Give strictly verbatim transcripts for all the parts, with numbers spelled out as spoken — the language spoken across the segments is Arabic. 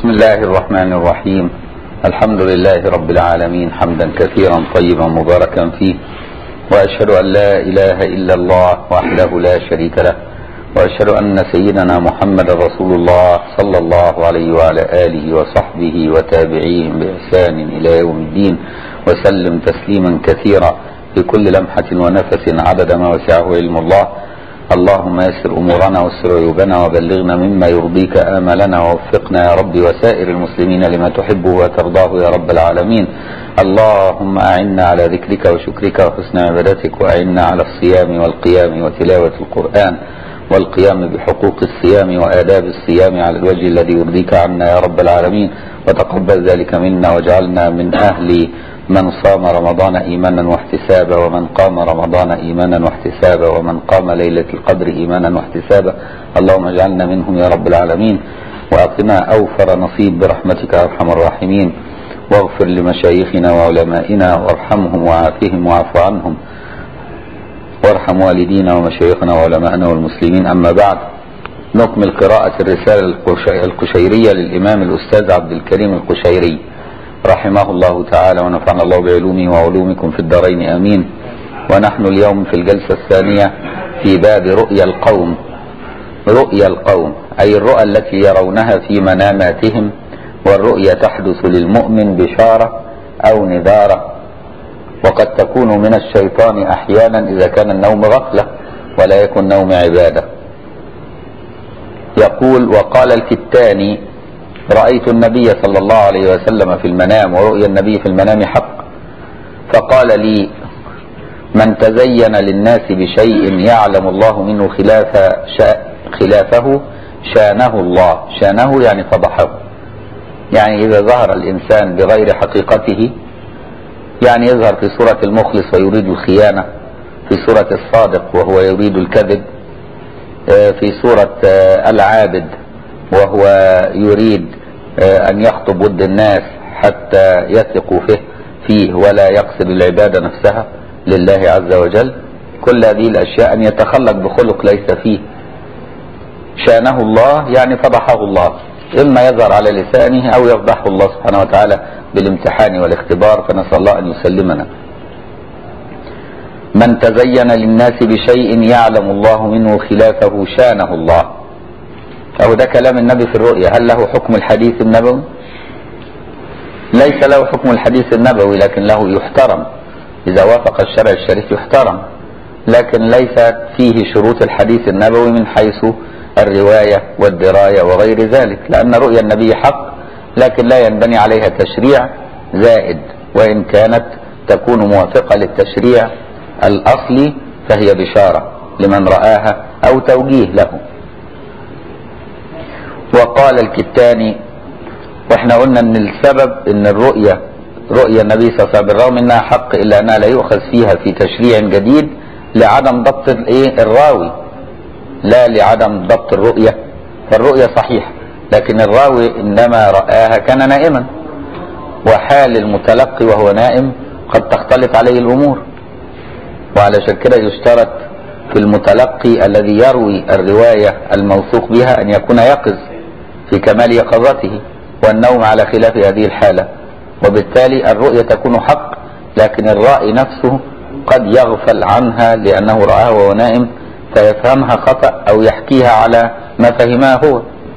بسم الله الرحمن الرحيم. الحمد لله رب العالمين حمدا كثيرا طيبا مباركا فيه، وأشهد أن لا إله إلا الله وحده لا شريك له، وأشهد أن سيدنا محمد رسول الله صلى الله عليه وعلى آله وصحبه وتابعيهم بإحسان إلى يوم الدين، وسلم تسليما كثيرا في كل لمحة ونفس عدد ما وسعه علم الله. اللهم يسر أمورنا واستر عيوبنا وبلغنا مما يرضيك آملنا، ووفقنا يا رب وسائر المسلمين لما تحبه وترضاه يا رب العالمين. اللهم أعنا على ذكرك وشكرك وحسن عبادتك، وأعنا على الصيام والقيام وتلاوة القرآن والقيام بحقوق الصيام وآداب الصيام على الوجه الذي يرضيك عنا يا رب العالمين، وتقبل ذلك منا واجعلنا من أهل من صام رمضان إيمانا واحتسابا، ومن قام رمضان إيمانا واحتسابا، ومن قام ليلة القدر إيمانا واحتسابا. اللهم اجعلنا منهم يا رب العالمين، وأعطنا أوفر نصيب برحمتك يا أرحم الراحمين، واغفر لمشايخنا وعلمائنا وارحمهم وعافهم واعف عنهم، وارحم والدينا ومشايخنا وعلمائنا والمسلمين. أما بعد، نكمل قراءة الرسالة القشيرية للإمام الأستاذ عبد الكريم القشيري رحمه الله تعالى، ونفعنا الله بعلومه وعلومكم في الدارين آمين. ونحن اليوم في الجلسة الثانية في باب رؤيا القوم. رؤيا القوم أي الرؤى التي يرونها في مناماتهم، والرؤيا تحدث للمؤمن بشارة أو نذارة، وقد تكون من الشيطان أحيانا إذا كان النوم غفلة ولا يكن نوم عبادة. يقول: وقال الكتاني: رأيت النبي صلى الله عليه وسلم في المنام، ورؤيا النبي في المنام حق، فقال لي: من تزين للناس بشيء يعلم الله منه خلاف خلافه شانه الله. شانه يعني فضحه، يعني إذا ظهر الإنسان بغير حقيقته، يعني يظهر في صورة المخلص ويريد الخيانة، في صورة الصادق وهو يريد الكذب، في صورة العابد وهو يريد أن يخطب ود الناس حتى يثقوا فيه فيه ولا يقصد العبادة نفسها لله عز وجل. كل هذه الأشياء أن يتخلق بخلق ليس فيه. شانه الله يعني فضحه الله، إما يظهر على لسانه أو يفضحه الله سبحانه وتعالى بالامتحان والاختبار، فنسأل الله أن يسلمنا. من تزين للناس بشيء يعلم الله منه خلافه شانه الله. أو ده كلام النبي في الرؤيا. هل له حكم الحديث النبوي؟ ليس له حكم الحديث النبوي، لكن له يحترم إذا وافق الشرع الشريف يحترم، لكن ليس فيه شروط الحديث النبوي من حيث الرواية والدراية وغير ذلك، لأن رؤيا النبي حق، لكن لا ينبني عليها تشريع زائد، وإن كانت تكون موافقة للتشريع الأصلي فهي بشارة لمن رآها أو توجيه له. وقال الكتاني، واحنا قلنا ان السبب ان الرؤية رؤيا النبي صلى الله عليه وسلم بالرغم انها حق الا انها لا يؤخذ فيها في تشريع جديد لعدم ضبط الايه الراوي، لا لعدم ضبط الرؤية. فالرؤية صحيحة، لكن الراوي انما رآها كان نائما، وحال المتلقي وهو نائم قد تختلط عليه الامور، وعلشان كده يشترط في المتلقي الذي يروي الرواية الموثوق بها ان يكون يقظ في كمال يقظته، والنوم على خلاف هذه الحالة، وبالتالي الرؤية تكون حق، لكن الرائي نفسه قد يغفل عنها لأنه رآها وهو نائم فيفهمها خطأ أو يحكيها على ما فهمها هو.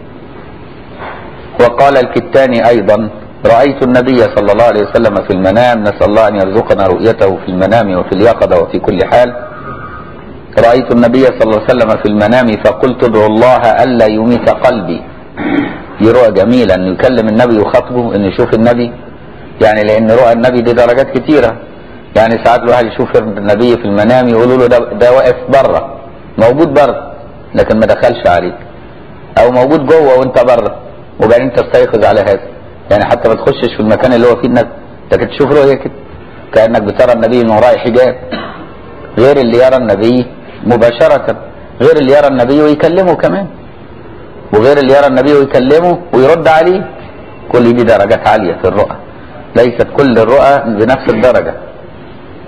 وقال الكتاني أيضا: رأيت النبي صلى الله عليه وسلم في المنام، نسأل الله أن يرزقنا رؤيته في المنام وفي اليقظة وفي كل حال. رأيت النبي صلى الله عليه وسلم في المنام فقلت: ادعو الله ألا يميت قلبي. دي رؤى جميلة، أن يكلم النبي وخطبه، أن يشوف النبي، يعني لأن رؤى النبي دي درجات كتيرة. يعني ساعات الواحد يشوف النبي في المنام يقولوا له ده, ده واقف بره، موجود بره لكن ما دخلش عليك، أو موجود جوه وأنت بره وبعدين تستيقظ على هذا. يعني حتى ما تخشش في المكان اللي هو فيه النبي، لكن تشوف رؤية كده كأنك بترى النبي من وراء حجاب، غير اللي يرى النبي مباشرة، غير اللي يرى النبي ويكلمه كمان، وغير اللي يرى النبي ويكلمه ويرد عليه. كل دي درجات عالية في الرؤى، ليست كل الرؤى بنفس الدرجة.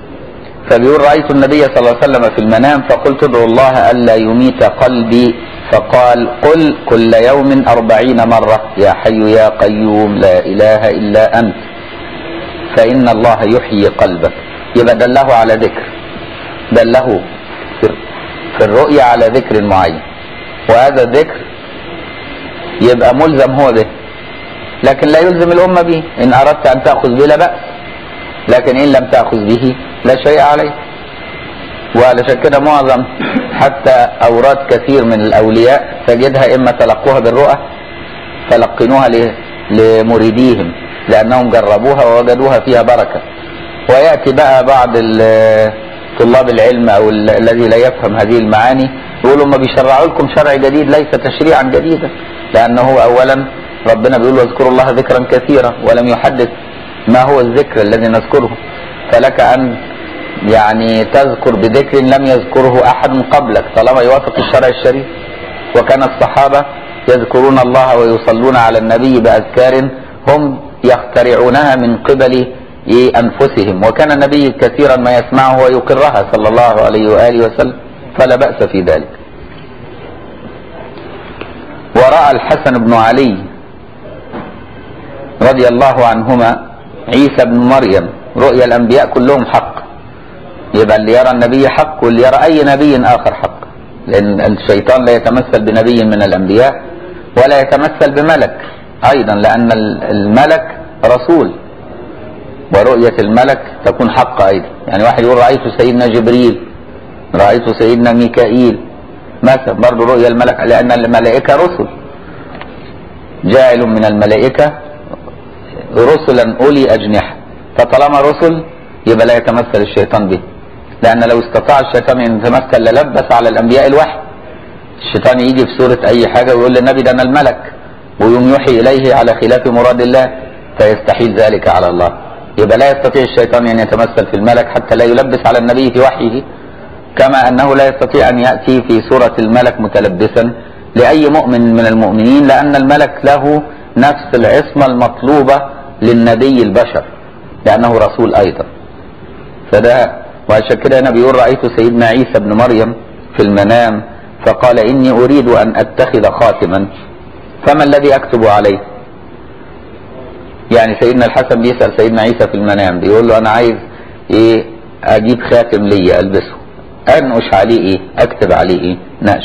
فبيقول: رأيت النبي صلى الله عليه وسلم في المنام فقلت ادعو الله ألا يميت قلبي فقال قل كل يوم أربعين مرة يا حي يا قيوم لا إله إلا أنت فإن الله يحيي قلبك. يبقى دله على ذكر، دله في الرؤيا على ذكر معين، وهذا الذكر يبقى ملزم هو به، لكن لا يلزم الأمة به. إن أردت أن تأخذ به لا بأس، لكن إن لم تأخذ به لا شيء عليه. وعلشان كده معظم حتى أوراد كثير من الأولياء تجدها إما تلقوها بالرؤى فلقنوها لمريديهم لأنهم جربوها ووجدوها فيها بركة. ويأتي بقى بعض طلاب العلم أو الذي لا يفهم هذه المعاني يقولوا ما بيشرعوا لكم شرع جديد ليس تشريعا جديدا، لأنه أولا ربنا بيقول واذكروا الله ذكرا كثيرا ولم يحدث ما هو الذكر الذي نذكره. فلك أن يعني تذكر بذكر لم يذكره أحد قبلك طالما يوافق الشرع الشريف. وكان الصحابة يذكرون الله ويصلون على النبي بأذكار هم يخترعونها من قبل أنفسهم، وكان النبي كثيرا ما يسمعه ويقرها صلى الله عليه وآله وسلم، فلا بأس في ذلك. ورأى الحسن بن علي رضي الله عنهما عيسى بن مريم. رؤيا الأنبياء كلهم حق، يبقى اللي يرى النبي حق واللي يرى أي نبي آخر حق، لأن الشيطان لا يتمثل بنبي من الأنبياء ولا يتمثل بملك أيضا، لأن الملك رسول ورؤية الملك تكون حق أيضا. يعني واحد يقول رأيت سيدنا جبريل، رأيت سيدنا ميكائيل مثلا، برضه رؤيا الملك، لأن الملائكة رسل، جاعل من الملائكة رسلا أولي أجنحة، فطالما رسل يبقى لا يتمثل الشيطان به، لأن لو استطاع الشيطان أن يتمثل للبس على الأنبياء الوحي. الشيطان يجي في سورة أي حاجة ويقول للنبي ده أنا الملك، ويوم يوحي إليه على خلاف مراد الله فيستحيل ذلك على الله. يبقى لا يستطيع الشيطان أن يتمثل في الملك حتى لا يلبس على النبي في وحيه، كما أنه لا يستطيع أن يأتي في سورة الملك متلبسا لأي مؤمن من المؤمنين، لأن الملك له نفس العصمة المطلوبة للنبي البشر لأنه رسول أيضا. فده وعشان كده أنا بيقول رأيت سيدنا عيسى بن مريم في المنام فقال إني أريد أن أتخذ خاتما فما الذي أكتب عليه. يعني سيدنا الحسن بيسأل سيدنا عيسى في المنام بيقول له أنا عايز إيه أجيب خاتم لي ألبسه، أنقش عليه إيه، أكتب عليه إيه، نقش.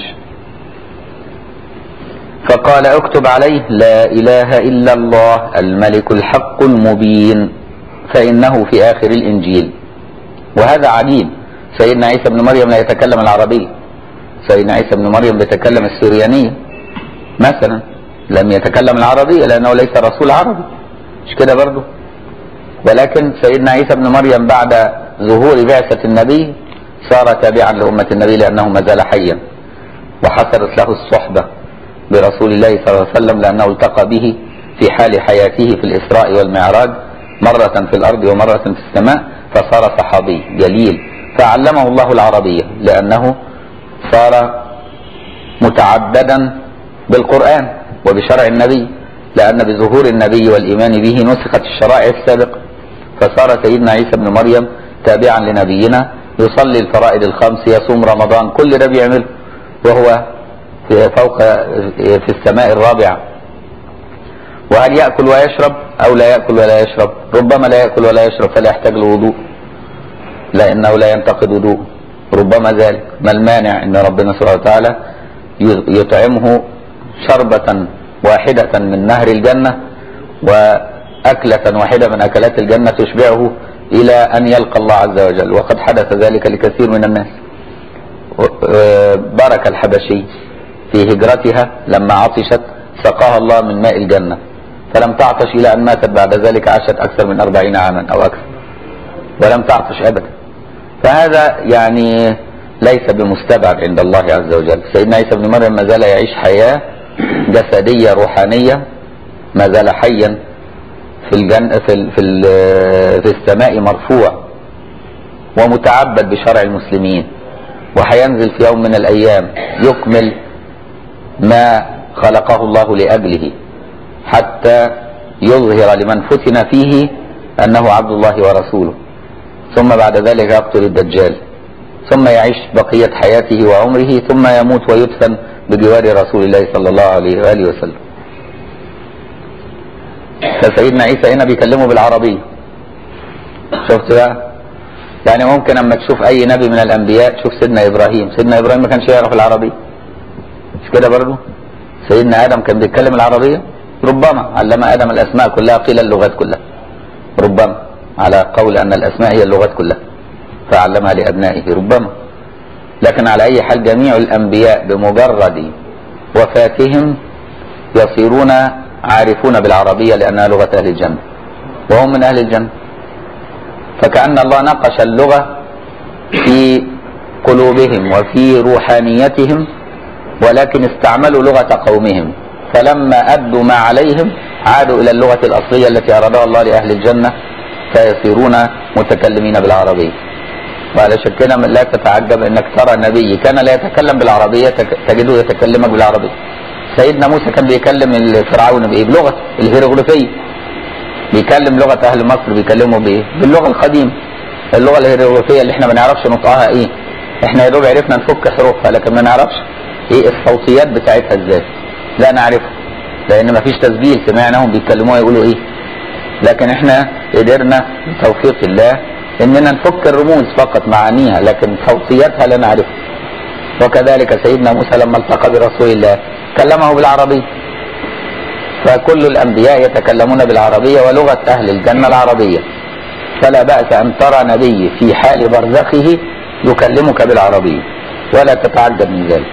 فقال اكتب عليه لا إله إلا الله الملك الحق المبين فإنه في آخر الإنجيل. وهذا عجيب، سيدنا عيسى بن مريم لا يتكلم العربية، سيدنا عيسى بن مريم بيتكلم السريانية مثلا، لم يتكلم العربية لأنه ليس رسول عربي، مش كده برضه. ولكن سيدنا عيسى بن مريم بعد ظهور بعثة النبي صار تابعا لأمة النبي لأنه ما زال حيا، وحصلت له الصحبة برسول الله صلى الله عليه وسلم لأنه التقى به في حال حياته في الإسراء والمعراج، مرة في الأرض ومرة في السماء، فصار صحابي جليل. فعلمه الله العربية لأنه صار متعبدا بالقرآن وبشرع النبي، لأن بظهور النبي والإيمان به نسخت الشرائع السابقة. فصار سيدنا عيسى بن مريم تابعا لنبينا، يصلي الفرائض الخمس، يصوم رمضان، كل ده بيعمله وهو فوق في السماء الرابعة. وهل يأكل ويشرب أو لا يأكل ولا يشرب؟ ربما لا يأكل ولا يشرب فلا يحتاج لوضوء لأنه لا ينتقد وضوء، ربما ذلك. ما المانع أن ربنا سبحانه وتعالى يطعمه شربة واحدة من نهر الجنة وأكلة واحدة من أكلات الجنة تشبعه إلى أن يلقى الله عز وجل، وقد حدث ذلك لكثير من الناس. بركة الحبشي في هجرتها لما عطشت سقاها الله من ماء الجنة فلم تعطش إلى أن ماتت، بعد ذلك عاشت أكثر من أربعين عاما أو أكثر ولم تعطش أبدا. فهذا يعني ليس بمستبعد عند الله عز وجل. سيدنا عيسى بن مريم ما زال يعيش حياة جسدية روحانية، ما زال حيا في الجنة في في في السماء مرفوع ومتعبد بشرع المسلمين، وحينزل في يوم من الأيام يكمل ما خلقه الله لأجله حتى يظهر لمن فتن فيه أنه عبد الله ورسوله، ثم بعد ذلك يقتل الدجال، ثم يعيش بقية حياته وعمره، ثم يموت ويدفن بجوار رسول الله صلى الله عليه وآله وسلم. فسيدنا عيسى هنا بيكلمه بالعربية. شفت بقى؟ يعني ممكن اما تشوف اي نبي من الانبياء، تشوف سيدنا ابراهيم، سيدنا ابراهيم ما كانش يعرف العربية، مش كده برضه؟ سيدنا ادم كان بيتكلم العربية؟ ربما علم ادم الاسماء كلها، قيل اللغات كلها، ربما على قول ان الاسماء هي اللغات كلها فعلمها لابنائه، ربما. لكن على اي حال جميع الانبياء بمجرد وفاتهم يصيرون عارفون بالعربية لانها لغة اهل الجنة وهم من اهل الجنة. فكأن الله نقش اللغة في قلوبهم وفي روحانيتهم، ولكن استعملوا لغة قومهم، فلما أدوا ما عليهم عادوا إلى اللغة الأصلية التي أرادها الله لأهل الجنة فيصيرون متكلمين بالعربية. وعلشان كده لا تتعجب أنك ترى نبي كان لا يتكلم بالعربية تجده يتكلمك بالعربية. سيدنا موسى كان بيكلم فرعون بإيه؟ بلغة الهيروغليفية. بيكلم لغة أهل مصر بيكلموا بإيه؟ باللغة القديمة، اللغة الهيروغليفية اللي احنا ما نعرفش نطقها إيه. احنا يا دوب عرفنا نفك حروفها لكن ما نعرفش إيه الصوتيات بتاعتها إزاي. لا نعرفها لأن ما فيش تسجيل سمعناهم بيتكلموها يقولوا إيه. لكن احنا قدرنا بتوفيق الله إننا نفك الرموز فقط معانيها، لكن صوتياتها لا نعرفها. وكذلك سيدنا موسى لما التقى برسول الله كلمه بالعربية. فكل الأنبياء يتكلمون بالعربية ولغة أهل الجنة العربية، فلا بأس أن ترى نبي في حال برزخه يكلمك بالعربية ولا تتعجب من ذلك.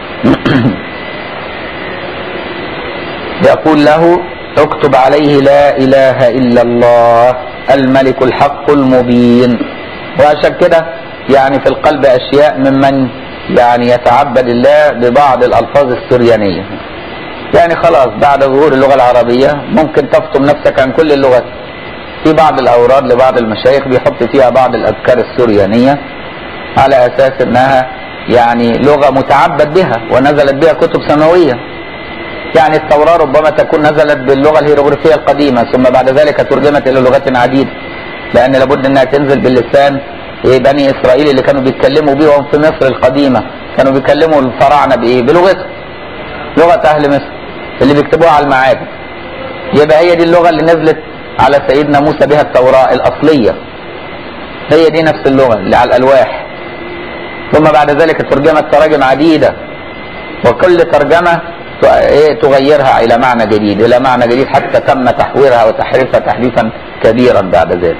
يقول له اكتب عليه لا إله إلا الله الملك الحق المبين. وعشان كده يعني في القلب أشياء ممن يعني يتعبد الله ببعض الألفاظ السريانية. يعني خلاص بعد ظهور اللغة العربية ممكن تفطم نفسك عن كل اللغات. في بعض الأوراد لبعض المشايخ بيحط فيها بعض الأذكار السريانية على أساس أنها يعني لغة متعبد بها ونزلت بها كتب سماوية. يعني التوراة ربما تكون نزلت باللغة الهيروغليفية القديمة ثم بعد ذلك ترجمت إلى لغات عديدة، لأن لابد أنها تنزل باللسان بني إسرائيل اللي كانوا بيتكلموا بيهم في مصر القديمة. كانوا بيكلموا الفراعنة بإيه؟ بلغتهم، لغة أهل مصر اللي بيكتبوها على المعابد. يبقى هي دي اللغة اللي نزلت على سيدنا موسى بها التوراة الأصلية، هي دي نفس اللغة اللي على الألواح. ثم بعد ذلك ترجمت تراجم عديدة، وكل ترجمة تغيرها إلى معنى جديد إلى معنى جديد حتى تم تحويرها وتحريفها تحريفا كبيرا بعد ذلك.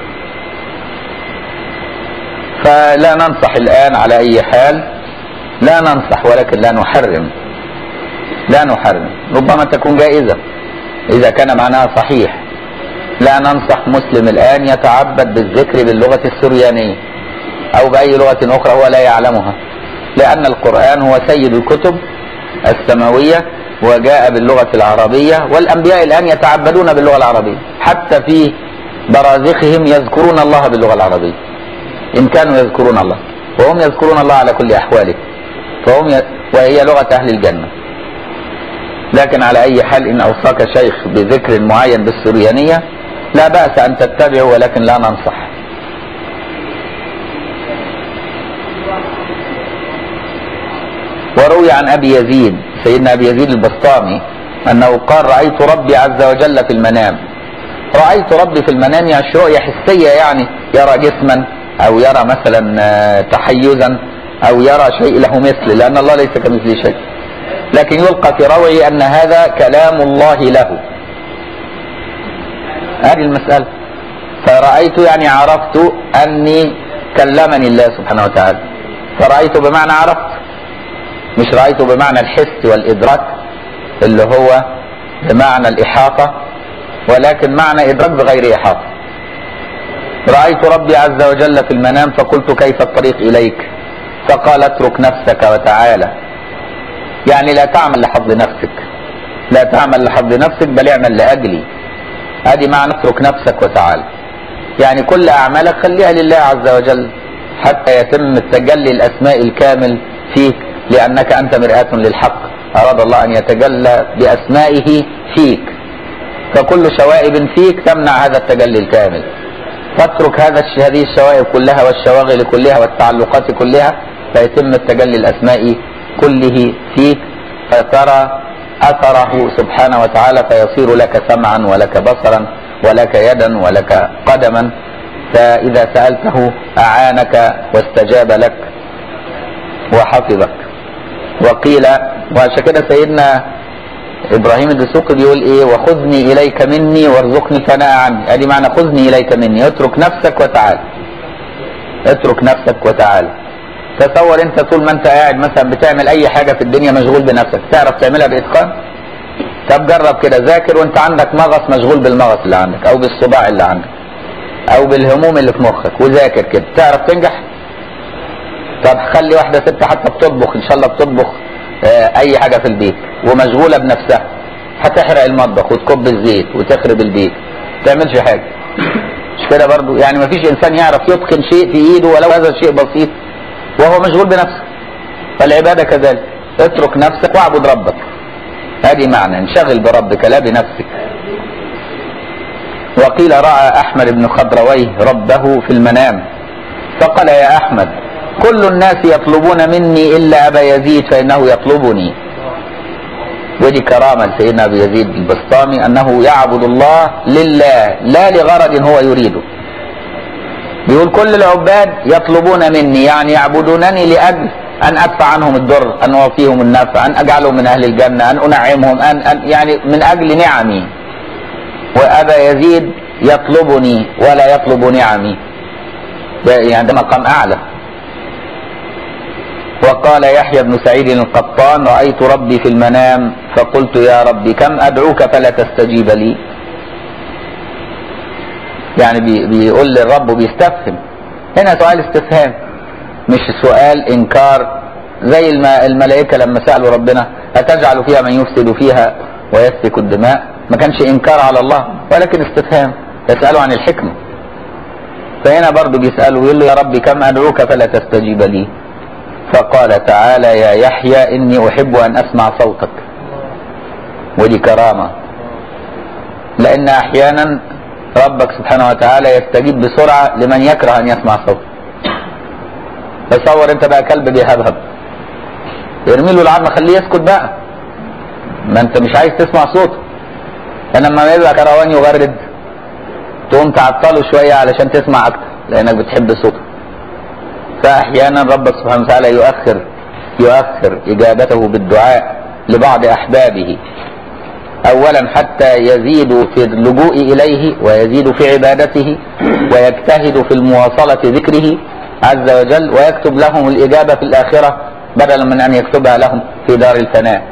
فلا ننصح الآن على أي حال، لا ننصح ولكن لا نحرم، لا نحرم، ربما تكون جائزة إذا كان معناها صحيح. لا ننصح مسلم الآن يتعبد بالذكر باللغة السريانية أو بأي لغة أخرى هو لا يعلمها، لأن القرآن هو سيد الكتب السماوية وجاء باللغة العربية، والأنبياء الآن يتعبدون باللغة العربية، حتى في برازخهم يذكرون الله باللغة العربية إن كانوا يذكرون الله، وهم يذكرون الله على كل أحواله، فهم ي... وهي لغة أهل الجنة. لكن على أي حال إن أوصاك شيخ بذكر معين بالسريانية لا بأس أن تتبعه ولكن لا ننصح. وروي عن أبي يزيد سيدنا أبي يزيد البسطامي أنه قال رأيت ربي عز وجل في المنام. رأيت ربي في المنام يعني رؤية حسية، يعني يرى جسما أو يرى مثلا تحيزا أو يرى شيء له مثل، لأن الله ليس كمثله شيء، لكن يلقى في روعي أن هذا كلام الله له. هذه المسألة. فرأيت يعني عرفت أني كلمني الله سبحانه وتعالى، فرأيت بمعنى عرفت، مش رأيت بمعنى الحس والإدراك اللي هو بمعنى الإحاطة، ولكن معنى إدراك بغير إحاطة. رأيت ربي عز وجل في المنام فقلت كيف الطريق إليك؟ فقال اترك نفسك وتعالى، يعني لا تعمل لحظ نفسك، لا تعمل لحظ نفسك بل اعمل لأجلي. هذه معنى اترك نفسك وتعالى، يعني كل أعمالك خليها لله عز وجل حتى يتم التجلي الأسماء الكامل فيك، لأنك أنت مرآة للحق، أراد الله أن يتجلى بأسمائه فيك، فكل شوائب فيك تمنع هذا التجلي الكامل. فاترك هذا هذه الشوائب كلها والشواغل كلها والتعلقات كلها فيتم التجلي الأسماء كله فيك، فترى أثره سبحانه وتعالى، فيصير لك سمعا ولك بصرا ولك يدا ولك قدما، فإذا سألته أعانك واستجاب لك وحفظك. وقيل، وعشان كده سيدنا إبراهيم الدسوقي بيقول إيه؟ وخذني إليك مني وارزقني ثناء عني. أدي معنى خذني إليك مني، اترك نفسك وتعال، اترك نفسك وتعال. تصور انت طول ما انت قاعد مثلا بتعمل اي حاجة في الدنيا مشغول بنفسك، تعرف تعملها باتقان؟ طب جرب كده، ذاكر وانت عندك مغص مشغول بالمغص اللي عندك او بالصداع اللي عندك او بالهموم اللي في مخك، وذاكر كده، تعرف تنجح؟ طب خلي واحدة ست حتى بتطبخ، ان شاء الله بتطبخ اه اي حاجة في البيت ومشغولة بنفسها، هتحرق المطبخ وتكب الزيت وتخرب البيت، ما تعملش حاجة. مش كده برضو؟ يعني ما فيش انسان يعرف يتقن شيء في ايده ولو هذا الشيء بسيط وهو مشغول بنفسه. فالعبادة كذلك، اترك نفسك واعبد ربك. هذه معنى انشغل بربك لا بنفسك. وقيل رأى أحمد بن خضرويه ربه في المنام فقال يا أحمد كل الناس يطلبون مني إلا أبا يزيد فإنه يطلبني. ودي كرامة لسيدنا أبي يزيد البسطامي أنه يعبد الله لله لا لغرض هو يريده. بيقول كل العباد يطلبون مني، يعني يعبدونني لأجل أن أدفع عنهم الضر، أن أوفيهم النفع، أن أجعلهم من أهل الجنة، أن أنعمهم، أن, أن يعني من أجل نعمي. وأبا يزيد يطلبني ولا يطلب نعمي، يعني ده مقام أعلى. وقال يحيى بن سعيد القطان رأيت ربي في المنام فقلت يا ربي كم أدعوك فلا تستجيب لي. يعني بي بيقول للرب بيستفهم، هنا سؤال استفهام مش سؤال إنكار زي الملائكة لما سألوا ربنا أتجعل فيها من يفسد فيها ويسفك الدماء، ما كانش إنكار على الله ولكن استفهام، يسألوا عن الحكمة. فهنا برضو بيسألوا يقول له يا ربي كم أدعوك فلا تستجيب لي. فقال تعالى يا يحيى إني أحب أن أسمع صوتك. ودي كرامة، لأن أحيانا ربك سبحانه وتعالى يستجيب بسرعة لمن يكره أن يسمع صوته. تصور أنت بقى كلب بيهبهب، ارمي له العظمة خليه يسكت بقى، ما أنت مش عايز تسمع صوته. فلما يبقى كروان يغرد تقوم تعطله شوية علشان تسمع أكتر لأنك بتحب صوته. فأحيانا ربك سبحانه وتعالى يؤخر يؤخر إجابته بالدعاء لبعض أحبابه، أولا حتى يزيدوا في اللجوء إليه ويزيدوا في عبادته ويجتهدوا في المواصلة ذكره عز وجل، ويكتب لهم الإجابة في الآخرة بدلا من أن يكتبها لهم في دار الفناء.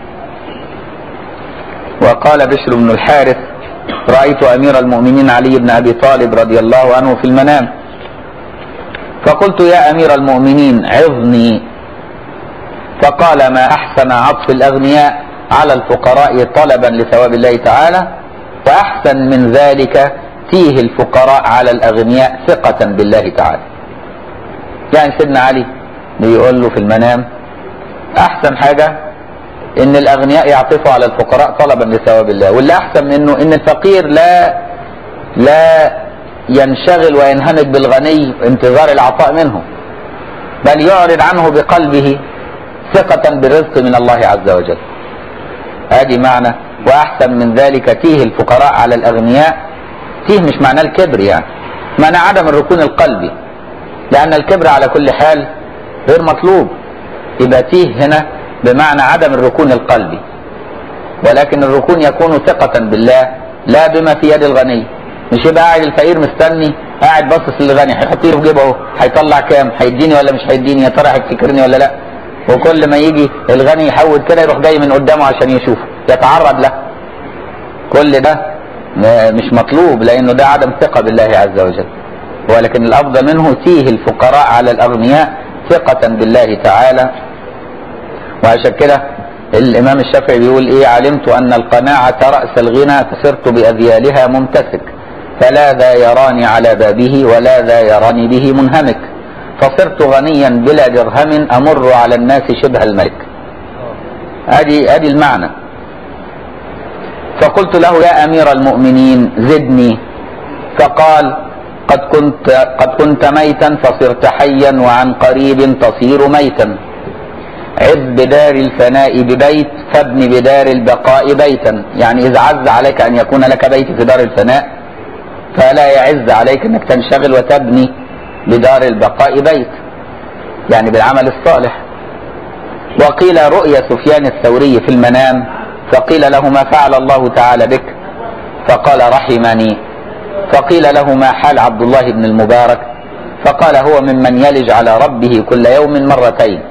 وقال بشر بن الحارث رأيت أمير المؤمنين علي بن أبي طالب رضي الله عنه في المنام فقلت يا أمير المؤمنين عظني. فقال ما أحسن عطف الأغنياء على الفقراء طلبا لثواب الله تعالى، وأحسن من ذلك تيه الفقراء على الأغنياء ثقة بالله تعالى. يعني سيدنا علي بيقول له في المنام أحسن حاجة إن الأغنياء يعطفوا على الفقراء طلبا لثواب الله، واللي أحسن منه إن الفقير لا لا ينشغل وينهمك بالغني انتظار العطاء منه، بل يعرض عنه بقلبه ثقة بالرزق من الله عز وجل. ادي معنى واحسن من ذلك تيه الفقراء على الاغنياء. تيه مش معناه الكبر، يعني معنى عدم الركون القلبي، لان الكبر على كل حال غير مطلوب. يبقى تيه هنا بمعنى عدم الركون القلبي، ولكن الركون يكون ثقة بالله لا بما في يد الغني. مش يبقى قاعد الفقير مستني قاعد باصص للغني هيحط له في جيبه اهو هيطلع كام، هيديني ولا مش هيديني، يا ترى هيفتكرني ولا لا. وكل ما يجي الغني يحول كده يروح جاي من قدامه عشان يشوفه يتعرض له. كل ده مش مطلوب لانه ده عدم ثقة بالله عز وجل، ولكن الافضل منه تيه الفقراء على الاغنياء ثقة بالله تعالى. وعشان كده الامام الشافعي بيقول ايه علمت ان القناعة رأس الغنى فصرت باذيالها ممتسك، فلا ذا يراني على بابه ولا ذا يراني به منهمك، فصرت غنيا بلا درهم امر على الناس شبه الملك. ادي ادي المعنى. فقلت له يا امير المؤمنين زدني، فقال قد كنت قد كنت ميتا فصرت حيا وعن قريب تصير ميتا، عذ بدار الفناء ببيت فابني بدار البقاء بيتا، يعني إذا عز عليك أن يكون لك بيت في دار الفناء فلا يعز عليك أنك تنشغل وتبني بدار البقاء بيت، يعني بالعمل الصالح. وقيل رؤيا سفيان الثوري في المنام فقيل له ما فعل الله تعالى بك فقال رحمني. فقيل له ما حال عبد الله بن المبارك فقال هو ممن يلج على ربه كل يوم مرتين،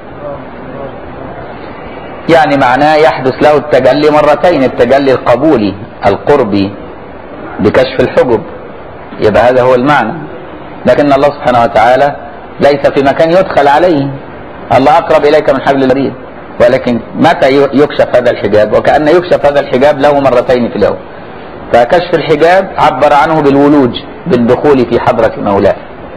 يعني معناه يحدث له التجلي مرتين، التجلي القبولي القربي بكشف الحجب، يبقى هذا هو المعنى. لكن الله سبحانه وتعالى ليس في مكان يدخل عليه، الله أقرب إليك من حبل الوريد، ولكن متى يكشف هذا الحجاب؟ وكأن يكشف هذا الحجاب له مرتين في اليوم. فكشف الحجاب عبر عنه بالولوج، بالدخول في حضرة مولاه.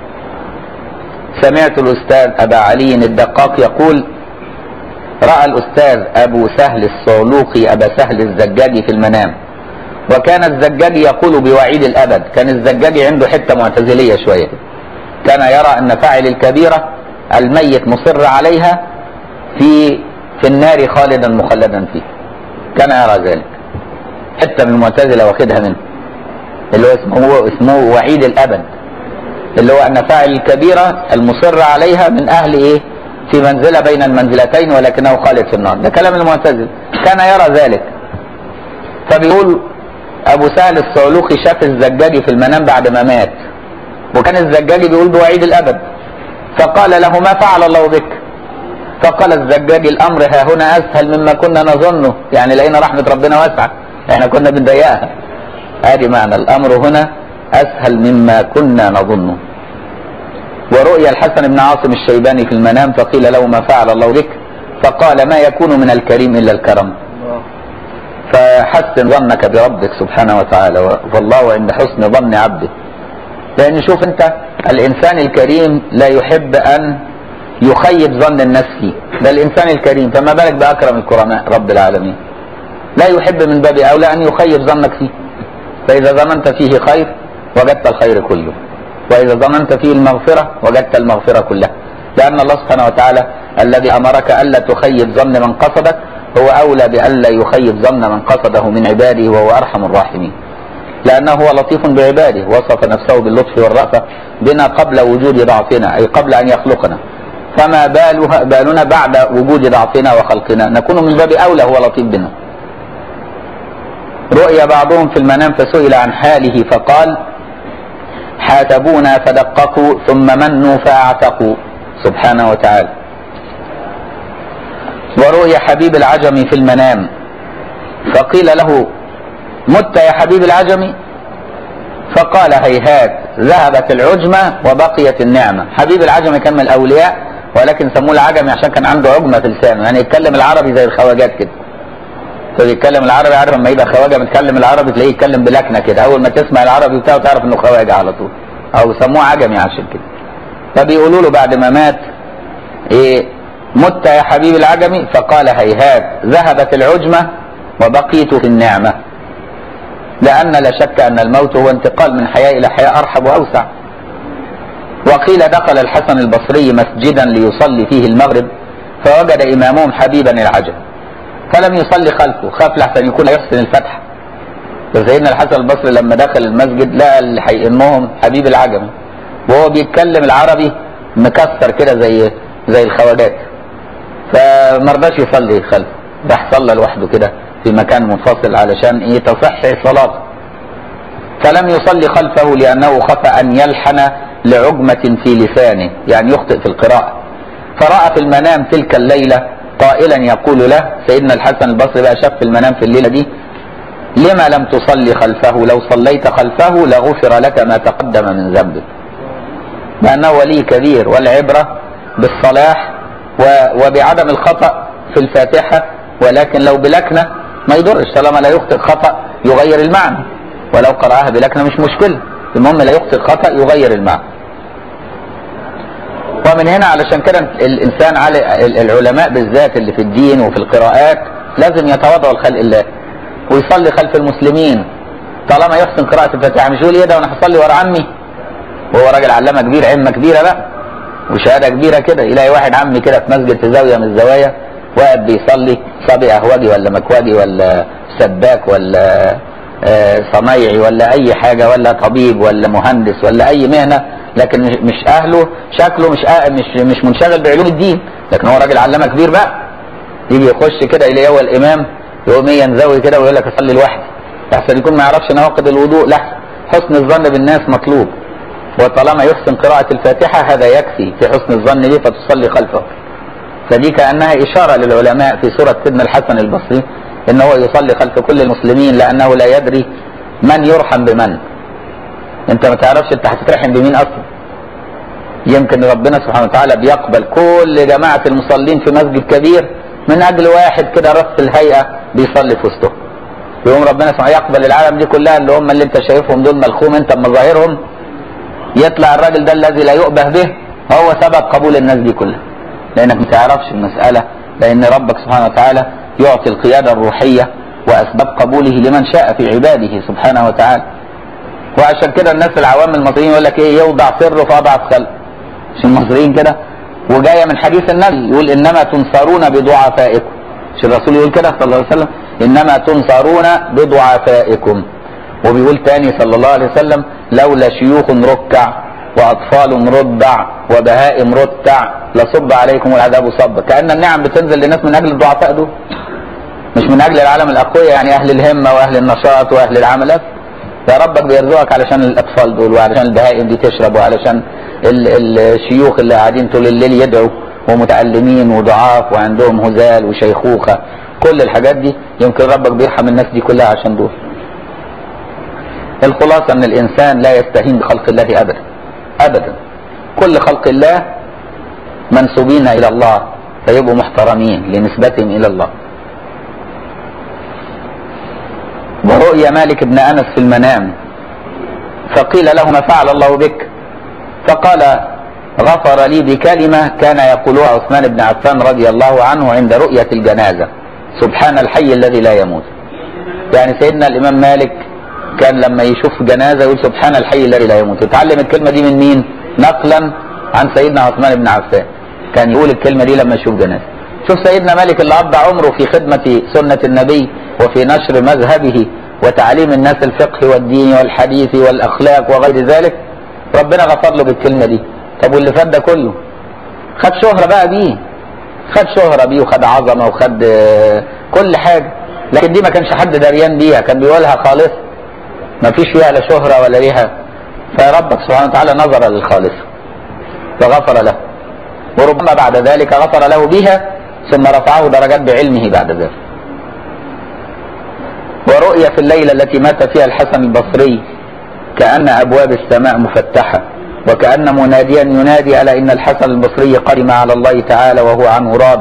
سمعت الأستاذ أبا علي الدقاق يقول رأى الأستاذ أبو سهل الصعلوقي أبا سهل الزجاجي في المنام، وكان الزجاجي يقول بوعيد الأبد. كان الزجاجي عنده حتة معتزلية شوية، كان يرى أن فاعل الكبيرة الميت مصر عليها في في النار خالدا مخلدا فيه، كان يرى ذلك. حتة من المعتزلة واخدها منه، اللي هو اسمه, هو اسمه وعيد الأبد، اللي هو أن فاعل الكبيرة المصر عليها من أهل إيه؟ في منزلة بين المنزلتين ولكنه خالد في النار. ده كلام المعتزل، كان يرى ذلك. فبيقول أبو سهل الصعلوقي شاف الزجاجي في المنام بعد ما مات، وكان الزجاجي بيقول بوعيد الأبد، فقال له ما فعل الله بك؟ فقال الزجاجي الأمر ها هنا أسهل مما كنا نظنه، يعني لقينا رحمة ربنا واسعة، احنا كنا بنضيقها. ادي معنى الأمر هنا أسهل مما كنا نظنه. ورؤيا الحسن بن عاصم الشيباني في المنام فقيل له ما فعل الله بك؟ فقال ما يكون من الكريم إلا الكرم. فحسن ظنك بربك سبحانه وتعالى، والله عند حسن ظن عبده. لأن شوف أنت الإنسان الكريم لا يحب أن يخيب ظن الناس فيه، ده الإنسان الكريم، فما بالك بأكرم الكرماء رب العالمين. لا يحب من باب أولى أن يخيب ظنك فيه. فإذا ظننت فيه خير وجدت الخير كله، وإذا ظننت فيه المغفرة وجدت المغفرة كلها. لأن الله سبحانه وتعالى الذي أمرك ألا تخيب ظن من قصدك هو أولى بألا يخيب ظن من قصده من عباده، وهو أرحم الراحمين، لأنه هو لطيف بعباده، وصف نفسه باللطف والرأفة بنا قبل وجود ضعفنا، أي قبل أن يخلقنا. فما بالها بالنا بعد وجود ضعفنا وخلقنا، نكون من باب أولى هو لطيف بنا. رؤيا بعضهم في المنام فسئل عن حاله فقال حاسبونا فدققوا ثم منوا فأعتقوا سبحانه وتعالى. ورؤيا حبيب العجمي في المنام فقيل له مت يا حبيب العجمي؟ فقال هيهات ذهبت العجمة وبقيت النعمة. حبيب العجمي كان من الأولياء، ولكن سموه العجمي عشان كان عنده عجمة في لسانه، يعني يتكلم العربي زي الخواجات كده. فبيتكلم العربي، عارف لما يبقى خواجه بيتكلم العربي تلاقيه يتكلم بلكنه كده، اول ما تسمع العربي بتاعه تعرف انه خواجه على طول، او سموه عجمي عشان كده. فبيقولوا له بعد ما مات ايه مت يا حبيب العجمي؟ فقال هيهات ذهبت العجمه وبقيت في النعمه. لان لا شك ان الموت هو انتقال من حياه الى حياه ارحب واوسع. وقيل دخل الحسن البصري مسجدا ليصلي فيه المغرب فوجد امامهم حبيبا العجم فلم يصلي خلفه، خاف لحسن يكون يحسن الفتح. فسيدنا الحسن البصري لما دخل المسجد لقى اللي هيئمهم حبيب العجمي وهو بيتكلم العربي مكسر كده زي زي الخواجات، فما رضاش يصلي خلفه، راح صلى لوحده كده في مكان منفصل علشان ايه تصح صلاته. فلم يصلي خلفه لانه خاف ان يلحن لعجمة في لسانه، يعني يخطئ في القراءة. فرأى في المنام تلك الليلة قائلا يقول له سيدنا الحسن البصري بقى شاف في المنام في الليلة دي لما لم تصلي خلفه؟ لو صليت خلفه لغفر لك ما تقدم من ذنبك. لأنه ولي كبير، والعبرة بالصلاح وبعدم الخطأ في الفاتحة، ولكن لو بلكنة ما يضرش طالما لا يخطئ خطأ يغير المعنى، ولو قرأها بلكنة مش مشكلة، المهم لا يخطئ خطأ يغير المعنى. ومن هنا علشان كده الإنسان على العلماء بالذات اللي في الدين وفي القراءات لازم يتواضعوا لخلق الله ويصلي خلف المسلمين طالما يحسن قراءة الفاتحة. مش يقول ايه ده وانا هصلي ورا عمي وهو راجل علامة كبير، علمة كبيرة بقى وشهادة كبيرة كده، يلاقي واحد عمي كده في مسجد في زاوية من الزوايا واحد بيصلي صبي قهوجي ولا مكواجي ولا سباك ولا صنايعي ولا اي حاجه ولا طبيب ولا مهندس ولا اي مهنه، لكن مش اهله شكله مش مش مش منشغل بعلوم الدين، لكن هو راجل علامه كبير بقى، يجي يخش كده يلاقيه هو الامام يقوم ينزوي كده ويقول لك اصلي لوحدي، احسن يكون ما يعرفش نواقض الوضوء. لا، حسن الظن بالناس مطلوب، وطالما يحسن قراءه الفاتحه هذا يكفي في حسن الظن به فتصلي خلفه. فدي كانها اشاره للعلماء في سوره سيدنا الحسن البصري ان هو يصلي خلف كل المسلمين، لانه لا يدري من يرحم بمن. انت ما تعرفش انت هتترحم بمين اصلا. يمكن ربنا سبحانه وتعالى بيقبل كل جماعه المصلين في مسجد كبير من اجل واحد كده رص الهيئه بيصلي في وسطهم. يقوم ربنا سبحانه يقبل العالم دي كلها اللي هم اللي انت شايفهم دول ملخوم انت بمظاهرهم، يطلع الراجل ده الذي لا يؤبه به هو سبب قبول الناس دي كلها، لانك ما تعرفش المساله، لان ربك سبحانه وتعالى يعطي القياده الروحيه واسباب قبوله لمن شاء في عباده سبحانه وتعالى. وعشان كده الناس العوام المصريين يقول لك ايه، يوضع سره فاضعف خلق. مش المصريين كده؟ وجايه من حديث النبي يقول انما تنصرون بضعفائكم. مش الرسول يقول كده صلى الله عليه وسلم انما تنصرون بضعفائكم. وبيقول تاني صلى الله عليه وسلم لولا شيوخ ركع واطفال رضع وبهائم رتع لصب عليكم العذاب صب. كأن النعم بتنزل للناس من اجل الضعفاء دول، مش من اجل العالم الاقوياء، يعني اهل الهمه واهل النشاط واهل العمل. يا ربك بيرزقك علشان الاطفال دول وعلشان البهائم دي تشرب وعلشان الشيوخ اللي قاعدين طول الليل يدعوا ومتعلمين وضعاف وعندهم هزال وشيخوخه، كل الحاجات دي يمكن ربك بيرحم الناس دي كلها عشان دول. الخلاصه ان الانسان لا يستهين بخلق الله ابدا ابدا. كل خلق الله منسوبين الى الله فيبقوا محترمين لنسبتهم الى الله. ورؤيا مالك بن انس في المنام فقيل له ما فعل الله بك؟ فقال غفر لي بكلمه كان يقولها عثمان بن عفان رضي الله عنه عند رؤيه الجنازه سبحان الحي الذي لا يموت. يعني سيدنا الامام مالك كان لما يشوف جنازه يقول سبحان الحي الذي لا يموت. يتعلم الكلمه دي من مين؟ نقلا عن سيدنا عثمان بن عفان، كان يقول الكلمه دي لما يشوف جنازه. شوف سيدنا مالك اللي قضى عمره في خدمه سنه النبي وفي نشر مذهبه وتعليم الناس الفقه والدين والحديث والاخلاق وغير ذلك، ربنا غفر له بالكلمه دي. طب واللي فات ده كله خد شهره بقى بيه، خد شهره بيه وخد عظمه وخد كل حاجه، لكن دي ما كانش حد دريان بيها، كان بيقولها خالص ما فيش فيها لا شهره ولا ليها. فربك سبحانه وتعالى نظر للخالص فغفر له، وربما بعد ذلك غفر له بها ثم رفعه درجات بعلمه بعد ذلك. ورؤيا في الليلة التي مات فيها الحسن البصري كأن أبواب السماء مفتحة وكأن مناديا ينادي على إن الحسن البصري قدم على الله تعالى وهو عنه راض.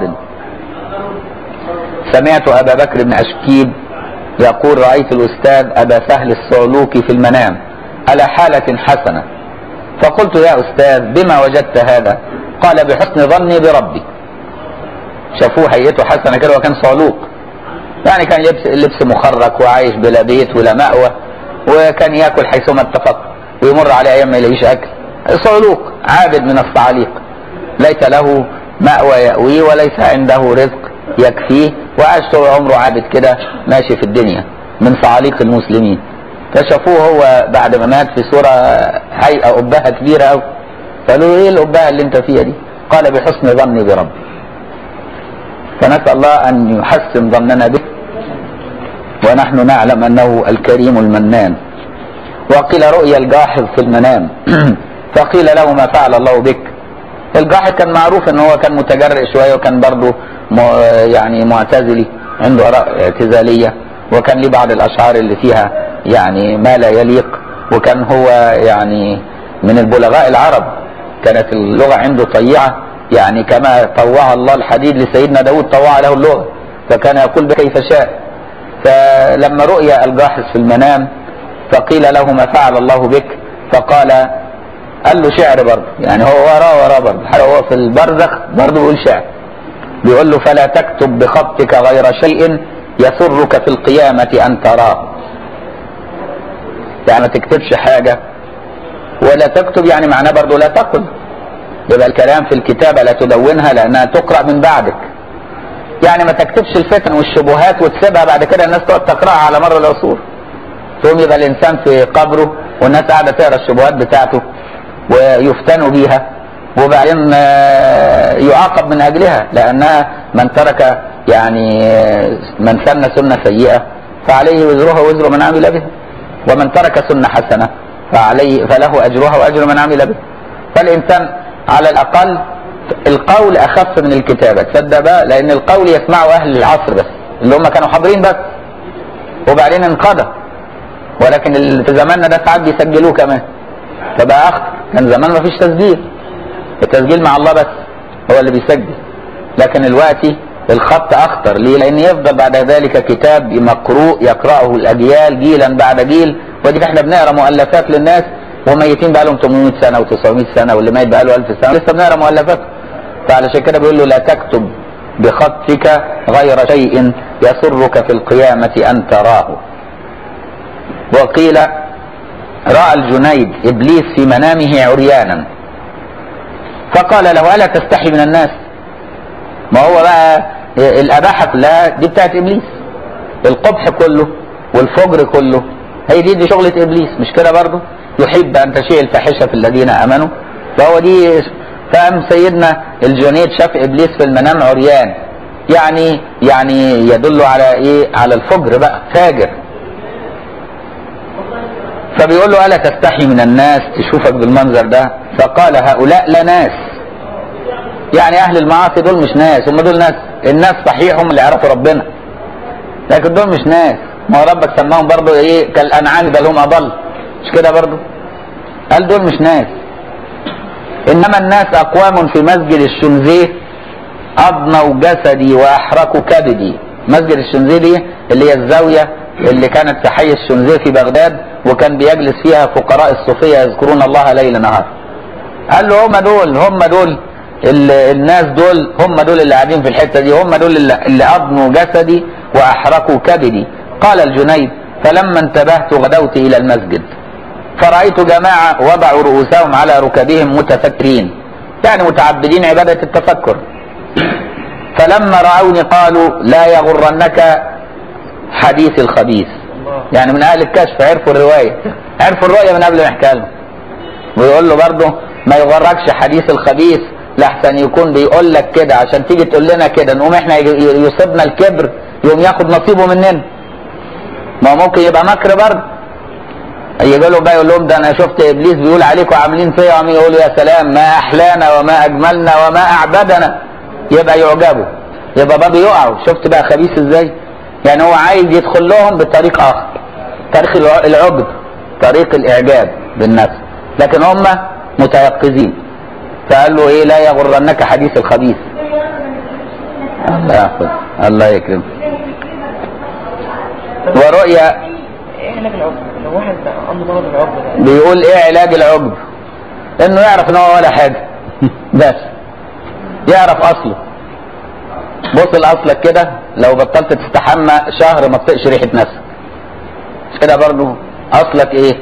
سمعت أبا بكر بن أشكيب يقول رأيت الأستاذ أبا سهل الصعلوكي في المنام على حالة حسنة، فقلت يا أستاذ بما وجدت هذا؟ قال بحسن ظني بربي. شافوه هيئته حسنة كده وكان صعلوك، يعني كان لبس اللبس مخرق وعايش بلا بيت ولا مأوى، وكان ياكل حيثما اتفق ويمر عليه ايام ما يلاقيش اكل. صعلوك عابد من الصعاليق ليس له مأوى يأويه وليس عنده رزق يكفيه، وعاش طول عمره عابد كده ماشي في الدنيا من صعاليق المسلمين. فشافوه هو بعد ما مات في صورة هيئة أبهة كبيرة أوي، قالوا ايه الأبهة اللي انت فيها دي؟ قال بحسن ظني بربي. فنسأل الله أن يحسن ظننا به ونحن نعلم أنه الكريم المنان. وقيل رؤيا الجاحظ في المنام فقيل له ما فعل الله بك؟ الجاحظ كان معروف أنه هو كان متجرئ شوية وكان برضه يعني معتزلي، عنده آراء اعتزالية، وكان ليه بعض الأشعار اللي فيها يعني ما لا يليق، وكان هو يعني من البلغاء العرب، كانت اللغة عنده طيعة، يعني كما طوع الله الحديد لسيدنا داود طوع له اللغة، فكان يقول بكيف شاء. فلما رؤيا الجاحظ في المنام فقيل له ما فعل الله بك؟ فقال قال له شعر برضه، يعني هو وراه وراه برضه، هو في البرزخ برضه بيقول شعر، بيقول له فلا تكتب بخطك غير شيء يسرك في القيامة أن تراه. يعني ما تكتبش حاجة ولا تكتب، يعني معناه برضه لا تقل، يبقى الكلام في الكتابة لا تدونها لأنها تقرأ من بعدك. يعني ما تكتبش الفتن والشبهات وتسيبها بعد كده الناس تقعد تقراها على مر العصور. ثم يبقى الانسان في قبره والناس قاعده تقرا الشبهات بتاعته ويفتنوا بيها، وبعدين يعاقب من اجلها، لانها من ترك يعني من سن سنه سيئه فعليه وزرها وزر من عمل بها، ومن ترك سنه حسنه فعليه فله اجرها واجر من عمل بها. فالانسان على الاقل القول اخف من الكتابه، تصدق بقى، لان القول يسمعه اهل العصر بس اللي هم كانوا حاضرين بس، وبعدين انقضى. ولكن اللي في زماننا ده ساعات بيسجلوه كمان، فبقى اخطر. كان زمان ما فيش تسجيل، التسجيل مع الله بس هو اللي بيسجل، لكن دلوقتي الخط اخطر. ليه؟ لان يفضل بعد ذلك كتاب مقروء يقراه الاجيال جيلا بعد جيل. ودي احنا بنقرا مؤلفات للناس وميتين بقى لهم ثمانمائة سنه وتسعمائة سنه، واللي ميت بقى له ألف سنه لسه بنقرا مؤلفات. فعلشان كده بيقول له لا تكتب بخطك غير شيء يسرك في القيامه ان تراه. وقيل راى الجنيد ابليس في منامه عريانا فقال له الا تستحي من الناس؟ ما هو بقى الاباحه كلها دي بتاعت ابليس، القبح كله والفجر كله هي دي دي شغله ابليس، مش كده برضه؟ يحب ان تشيع الفاحشه في الذين امنوا. فهو دي فهم سيدنا الجنيد شاف ابليس في المنام عريان، يعني يعني يدل على ايه؟ على الفجر بقى، فاجر. فبيقول له الا تستحي من الناس تشوفك بالمنظر ده؟ فقال هؤلاء لا ناس، يعني اهل المعاصي دول مش ناس، هم دول ناس. الناس صحيح هم اللي يعرفوا ربنا، لكن دول مش ناس. ما هو ربك سماهم برضه ايه؟ كالانعام بل هم اضل، مش كده برضه؟ قال دول مش ناس. انما الناس اقوام في مسجد الشنزيه اضنوا جسدي واحرقوا كبدي. مسجد الشنزيه دي اللي هي الزاويه اللي كانت في حي الشنزيه في بغداد، وكان بيجلس فيها فقراء الصوفيه يذكرون الله ليل نهار. قال له هم دول هم دول الناس دول، هم دول اللي قاعدين في الحته دي، هم دول اللي اضنوا جسدي واحرقوا كبدي. قال الجنيد فلما انتبهت غدوت الى المسجد فرأيت جماعة وضعوا رؤوسهم على ركبهم متفكرين، يعني متعبدين عبادة التفكر. فلما رأوني قالوا لا يغرنك حديث الخبيث، يعني من أهل الكشف عرفوا الرواية، عرفوا الرؤية من قبل ما يحكي لهم. ويقول له برضه ما يغركش حديث الخبيث، لحسن يكون بيقول لك كده عشان تيجي تقول لنا كده، نقوم احنا يصيبنا الكبر يقوم ياخد نصيبه مننا. ما ممكن يبقى مكر برضه. يجي له بقى يقول لهم ده انا شفت ابليس بيقول عليكم عاملين فيا، وعم يقولوا يا سلام ما احلانا وما اجملنا وما اعبدنا، يبقى يعجبوا، يبقى بقى بيقعوا. شفت بقى خبيث ازاي؟ يعني هو عايز يدخل لهم بطريق اخر، طريق العجب، طريق الاعجاب بالنفس، لكن هم متيقظين. فقال له ايه؟ لا يغرنك حديث الخبيث. الله يحفظ، الله يكرم. ورؤيا ايه علاج العجب؟ لو واحد عنده مرض العجب ده بيقول ايه علاج العجب؟ انه يعرف ان هو ولا حاجه بس يعرف اصله. بص لاصلك كده، لو بطلت تستحمى شهر ما تطيقش ريحه نفسك، مش كده برضه؟ اصلك ايه؟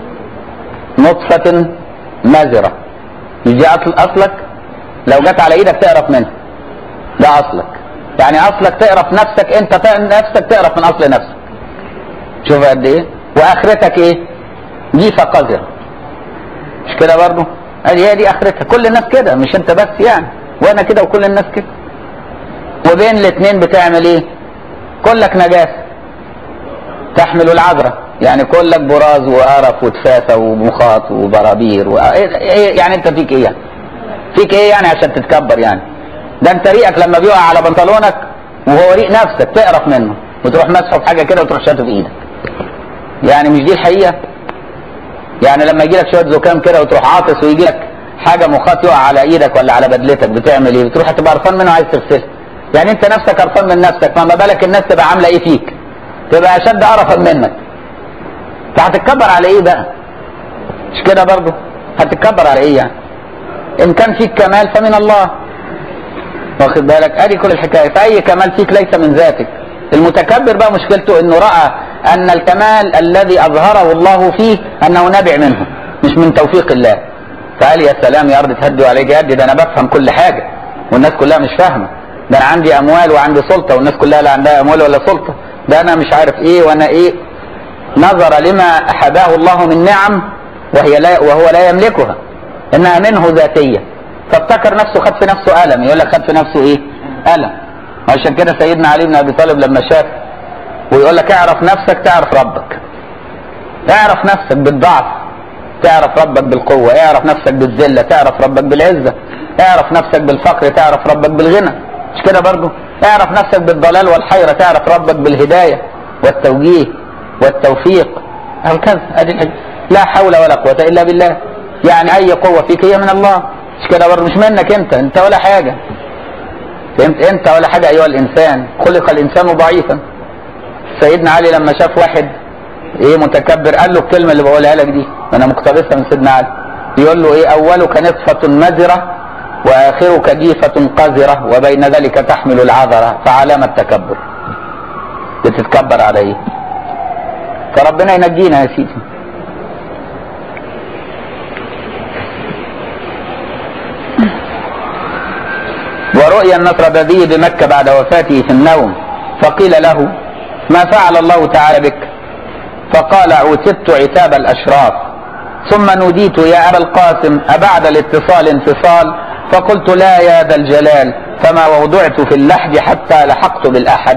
نطفه مازره. يجي اصلك لو جت على ايدك تعرف منها، ده اصلك. يعني اصلك تعرف نفسك، انت نفسك تعرف من اصل نفسك. شوف قد ايه. واخرتك ايه؟ جيفه قذره، مش كده برضه؟ هي دي اخرتها. كل الناس كده، مش انت بس يعني، وانا كده وكل الناس كده. وبين الاثنين بتعمل ايه؟ كلك نجاسه تحمل العذره، يعني كلك براز وقرف وتفاسه ومخاط وبرابير و... إيه يعني انت فيك ايه يعني؟ فيك ايه يعني عشان تتكبر يعني؟ ده انت ريقك لما بيقع على بنطلونك وهو ريق نفسك تعرف منه، وتروح مسحه بحاجه كده وتروح شاته بايدك. يعني مش دي الحقيقه؟ يعني لما يجي لك شويه زكام كده وتروح عاطس ويجي لك حاجه مخاط يقع على ايدك ولا على بدلتك، بتعمل ايه؟ بتروح تبقى قرفان منه عايز تغسله. يعني انت نفسك قرفان من نفسك، فما بالك الناس تبقى عامله ايه فيك؟ تبقى اشد قرفا منك. فهتتكبر على ايه بقى؟ مش كده برضه؟ هتتكبر على ايه يعني؟ ان كان فيك كمال فمن الله، واخد بالك؟ ادي كل الحكايه. فاي كمال فيك ليس من ذاتك. المتكبر بقى مشكلته انه راى ان الكمال الذي اظهره الله فيه انه نابع منه مش من توفيق الله. فقال يا سلام يا ارض تهدي عليك يدي، ده انا بفهم كل حاجه والناس كلها مش فاهمه، ده انا عندي اموال وعندي سلطه والناس كلها لا عندها اموال ولا سلطه، ده انا مش عارف ايه وانا ايه. نظر لما حباه الله من نعم وهي لا وهو لا يملكها، انها منه ذاتيه، فافتكر نفسه خد في نفسه الم. يقول لك خد في نفسه ايه؟ الم. عشان كده سيدنا علي بن ابي طالب لما شاف ويقول لك اعرف نفسك تعرف ربك، اعرف نفسك بالضعف تعرف ربك بالقوه، اعرف نفسك بالذله تعرف ربك بالعزه، اعرف نفسك بالفقر تعرف ربك بالغنى، مش كده برضه؟ اعرف نفسك بالضلال والحيره تعرف ربك بالهدايه والتوجيه والتوفيق، هكذا. ادي الحاجه، لا حول ولا قوه الا بالله. يعني اي قوه فيك هي من الله، مش كده برضه؟ مش منك انت، انت ولا حاجه. فهمت؟ انت ولا حاجه ايها الانسان، خلق الانسان ضعيفا. سيدنا علي لما شاف واحد ايه متكبر قال له الكلمه اللي بقولها لك دي، انا مقتبسها من سيدنا علي. يقول له ايه؟ اولك نطفه مزره واخرك جيفه قذره وبين ذلك تحمل العذره فعلامه التكبر. بتتكبر على ايه؟ فربنا ينجينا يا سيدي. ورؤيا النصربذي بمكة بعد وفاته في النوم، فقيل له ما فعل الله تعالى بك؟ فقال عتبت عتاب الأشراف، ثم نوديت يا أبا القاسم أبعد الاتصال انفصال؟ فقلت لا يا ذا الجلال، فما وضعت في اللحد حتى لحقت بالأحد.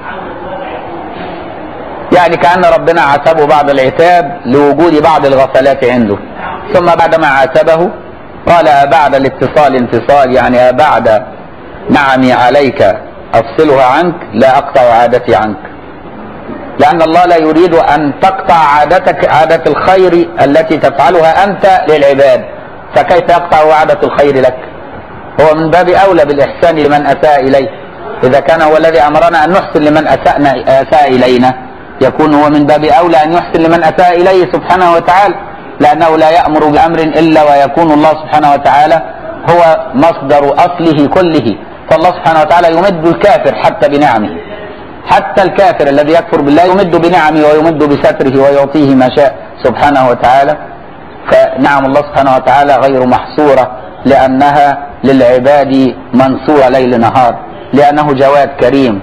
يعني كأن ربنا عاتبه بعض العتاب لوجود بعض الغفلات عنده، ثم بعدما عاتبه قال أبعد الاتصال انفصال، يعني أبعد نعمي عليك أفصلها عنك لا أقطع عادتي عنك، لأن الله لا يريد أن تقطع عادتك، عادة الخير التي تفعلها أنت للعباد، فكيف يقطع عادة الخير لك؟ هو من باب أولى بالإحسان لمن أساء إليه. إذا كان هو الذي أمرنا أن نحسن لمن أساءنا أساء إلينا، يكون هو من باب أولى أن يحسن لمن أساء إليه سبحانه وتعالى، لأنه لا يأمر بأمر إلا ويكون الله سبحانه وتعالى هو مصدر أصله كله. فالله سبحانه وتعالى يمد الكافر حتى بنعمه، حتى الكافر الذي يكفر بالله يمد بنعمه ويمد بستره ويعطيه ما شاء سبحانه وتعالى. فنعم الله سبحانه وتعالى غير محصورة، لأنها للعباد منصورة ليل نهار، لأنه جواد كريم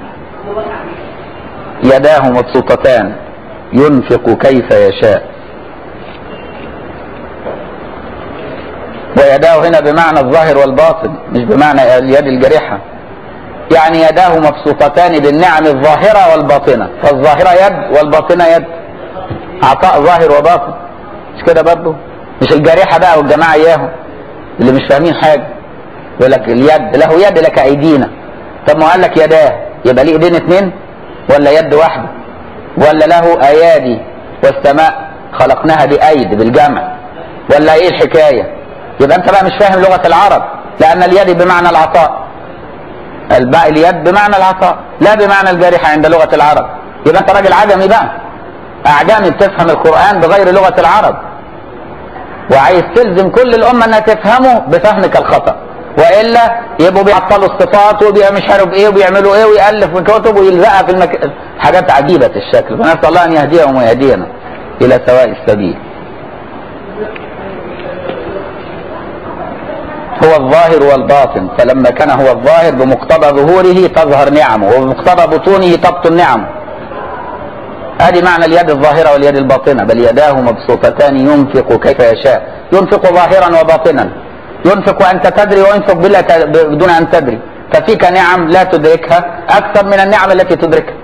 يداه مبسوطتان ينفق كيف يشاء. ويداه هنا بمعنى الظاهر والباطن، مش بمعنى اليد الجارحة. يعني يداه مبسوطتان بالنعم الظاهرة والباطنة، فالظاهرة يد والباطنة يد، عطاء ظاهر وباطن، مش كده برضه؟ مش الجارحة بقى والجماعة اياهم اللي مش فاهمين حاجة يقول لك اليد له يد لك ايدينا. طب ما قال لك يداه، يبقى ليه ايدين اتنين ولا يد واحدة؟ ولا له ايادي والسماء خلقناها بايد بالجمع، ولا ايه الحكاية؟ يبقى انت بقى مش فاهم لغة العرب، لان اليد بمعنى العطاء، الباء اليد بمعنى العطاء لا بمعنى الجارحة عند لغة العرب. يبقى انت راجل عجمي بقى، اعجمي بتفهم القرآن بغير لغة العرب، وعايز تلزم كل الامة انها تفهمه بفهمك الخطأ، والا يبقوا بيعطلوا الصفات ومش عارف ايه وبيعملوا ايه ويألف من كتب ويلزقها في المك... حاجات عجيبة الشكل. فنسأل الله ان يهديهم ويهدينا الى سواء السبيل. هو الظاهر والباطن، فلما كان هو الظاهر بمقتضى ظهوره تظهر نعمه، وبمقتضى بطونه تبطن نعمه. هذه معنى اليد الظاهرة واليد الباطنة. بل يداه مبسوطتان ينفق كيف يشاء، ينفق ظاهرا وباطنا، ينفق وانت تدري وينفق بلا بدون ان تدري. ففيك نعم لا تدركها اكثر من النعم التي تدركها.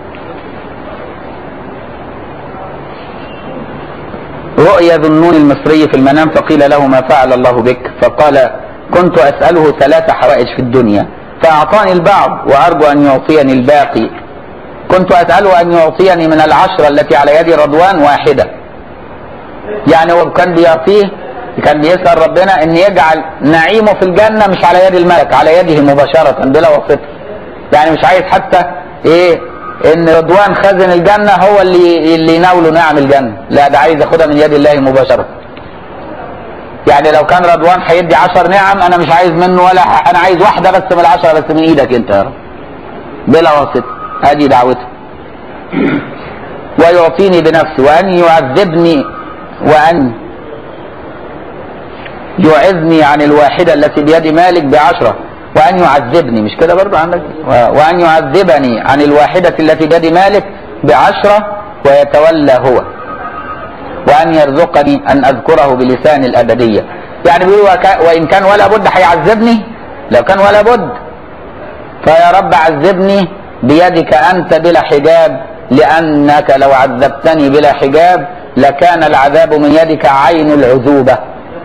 رؤيا ذو النون المصري في المنام، فقيل له ما فعل الله بك؟ فقال كنت أسأله ثلاث حوائج في الدنيا فأعطاني البعض وأرجو أن يعطيني الباقي. كنت أسأله أن يعطيني من العشرة التي على يد رضوان واحدة. يعني هو كان بيعطيه، كان بيسأل ربنا أن يجعل نعيمه في الجنة مش على يد الملك، على يده مباشرة بلا واسطة. يعني مش عايز حتى إيه ان رضوان خزن الجنة هو اللي اللي يناوله نعم الجنة، لا ده عايز ياخدها من يد الله مباشرة. يعني لو كان رضوان هيدي عشر نعم انا مش عايز منه ولا ح... انا عايز واحدة بس من العشرة بس من ايدك انت يا رب بلا واسطة. ادي دعوته. ويعطيني بنفسه، وان يعذبني وان يعذني عن الواحدة التي بيد مالك بعشرة، وأن يعذبني، مش كده برضه عندك؟ وأن يعذبني عن الواحدة التي بيد مالك بعشرة ويتولى هو، وأن يرزقني أن أذكره بلسان الأبدية. يعني بيقول وإن كان ولا بد هيعذبني، لو كان ولا بد فيا رب عذبني بيدك أنت بلا حجاب، لأنك لو عذبتني بلا حجاب لكان العذاب من يدك عين العذوبة،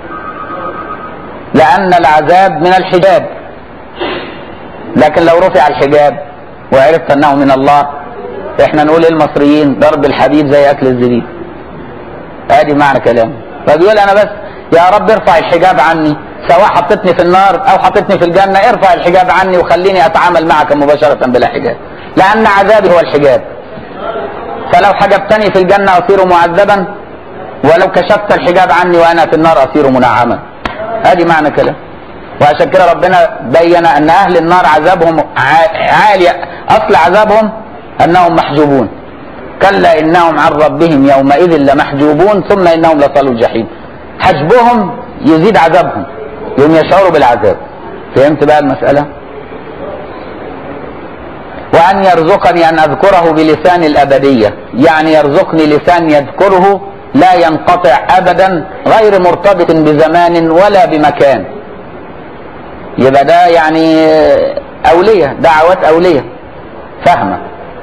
لأن العذاب من الحجاب. لكن لو رفع الحجاب وعرفت أنه من الله، احنا نقول المصريين ضرب الحبيب زي أكل الزبيب. ادي معنى كلامه. فبيقول أنا بس يا رب ارفع الحجاب عني، سواء حطتني في النار أو حطتني في الجنة، ارفع الحجاب عني وخليني أتعامل معك مباشرة بلا حجاب، لأن عذابي هو الحجاب. فلو حجبتني في الجنة أصير معذبا، ولو كشفت الحجاب عني وأنا في النار أصير منعما. ادي معنى كلام. وعشان كده ربنا بين ان اهل النار عذابهم عالي، اصل عذابهم انهم محجوبون، كلا انهم عن ربهم يومئذ لمحجوبون ثم انهم لصالوا الجحيم. حجبهم يزيد عذابهم، يوم يشعروا بالعذاب. فهمت بقى المسألة؟ وأن يرزقني أن أذكره بلسان الأبدية، يعني يرزقني لسان يذكره لا ينقطع أبدا، غير مرتبط بزمان ولا بمكان. يبقى ده يعني أولية، دعوات أولية فهمة.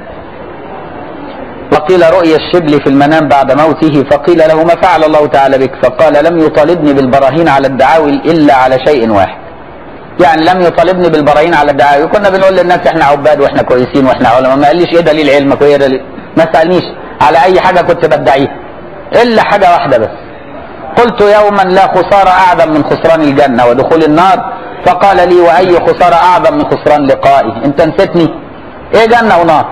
وقيل رؤيا الشبل في المنام بعد موته، فقيل له ما فعل الله تعالى بك؟ فقال لم يطالبني بالبراهين على الدعاوي إلا على شيء واحد. يعني لم يطالبني بالبراهين على الدعاوي. كنا بنقول للناس احنا عباد واحنا كويسين واحنا علماء، ما قاليش ايه دليل علمك وايه دليل، ما سألنيش على اي حاجة كنت بدعيها الا حاجة واحدة بس. قلت يوما لا خسارة اعظم من خسران الجنة ودخول النار، فقال لي واي خسارة اعظم من خسران لقائي؟ انت نسيتني؟ ايه جنة ونار؟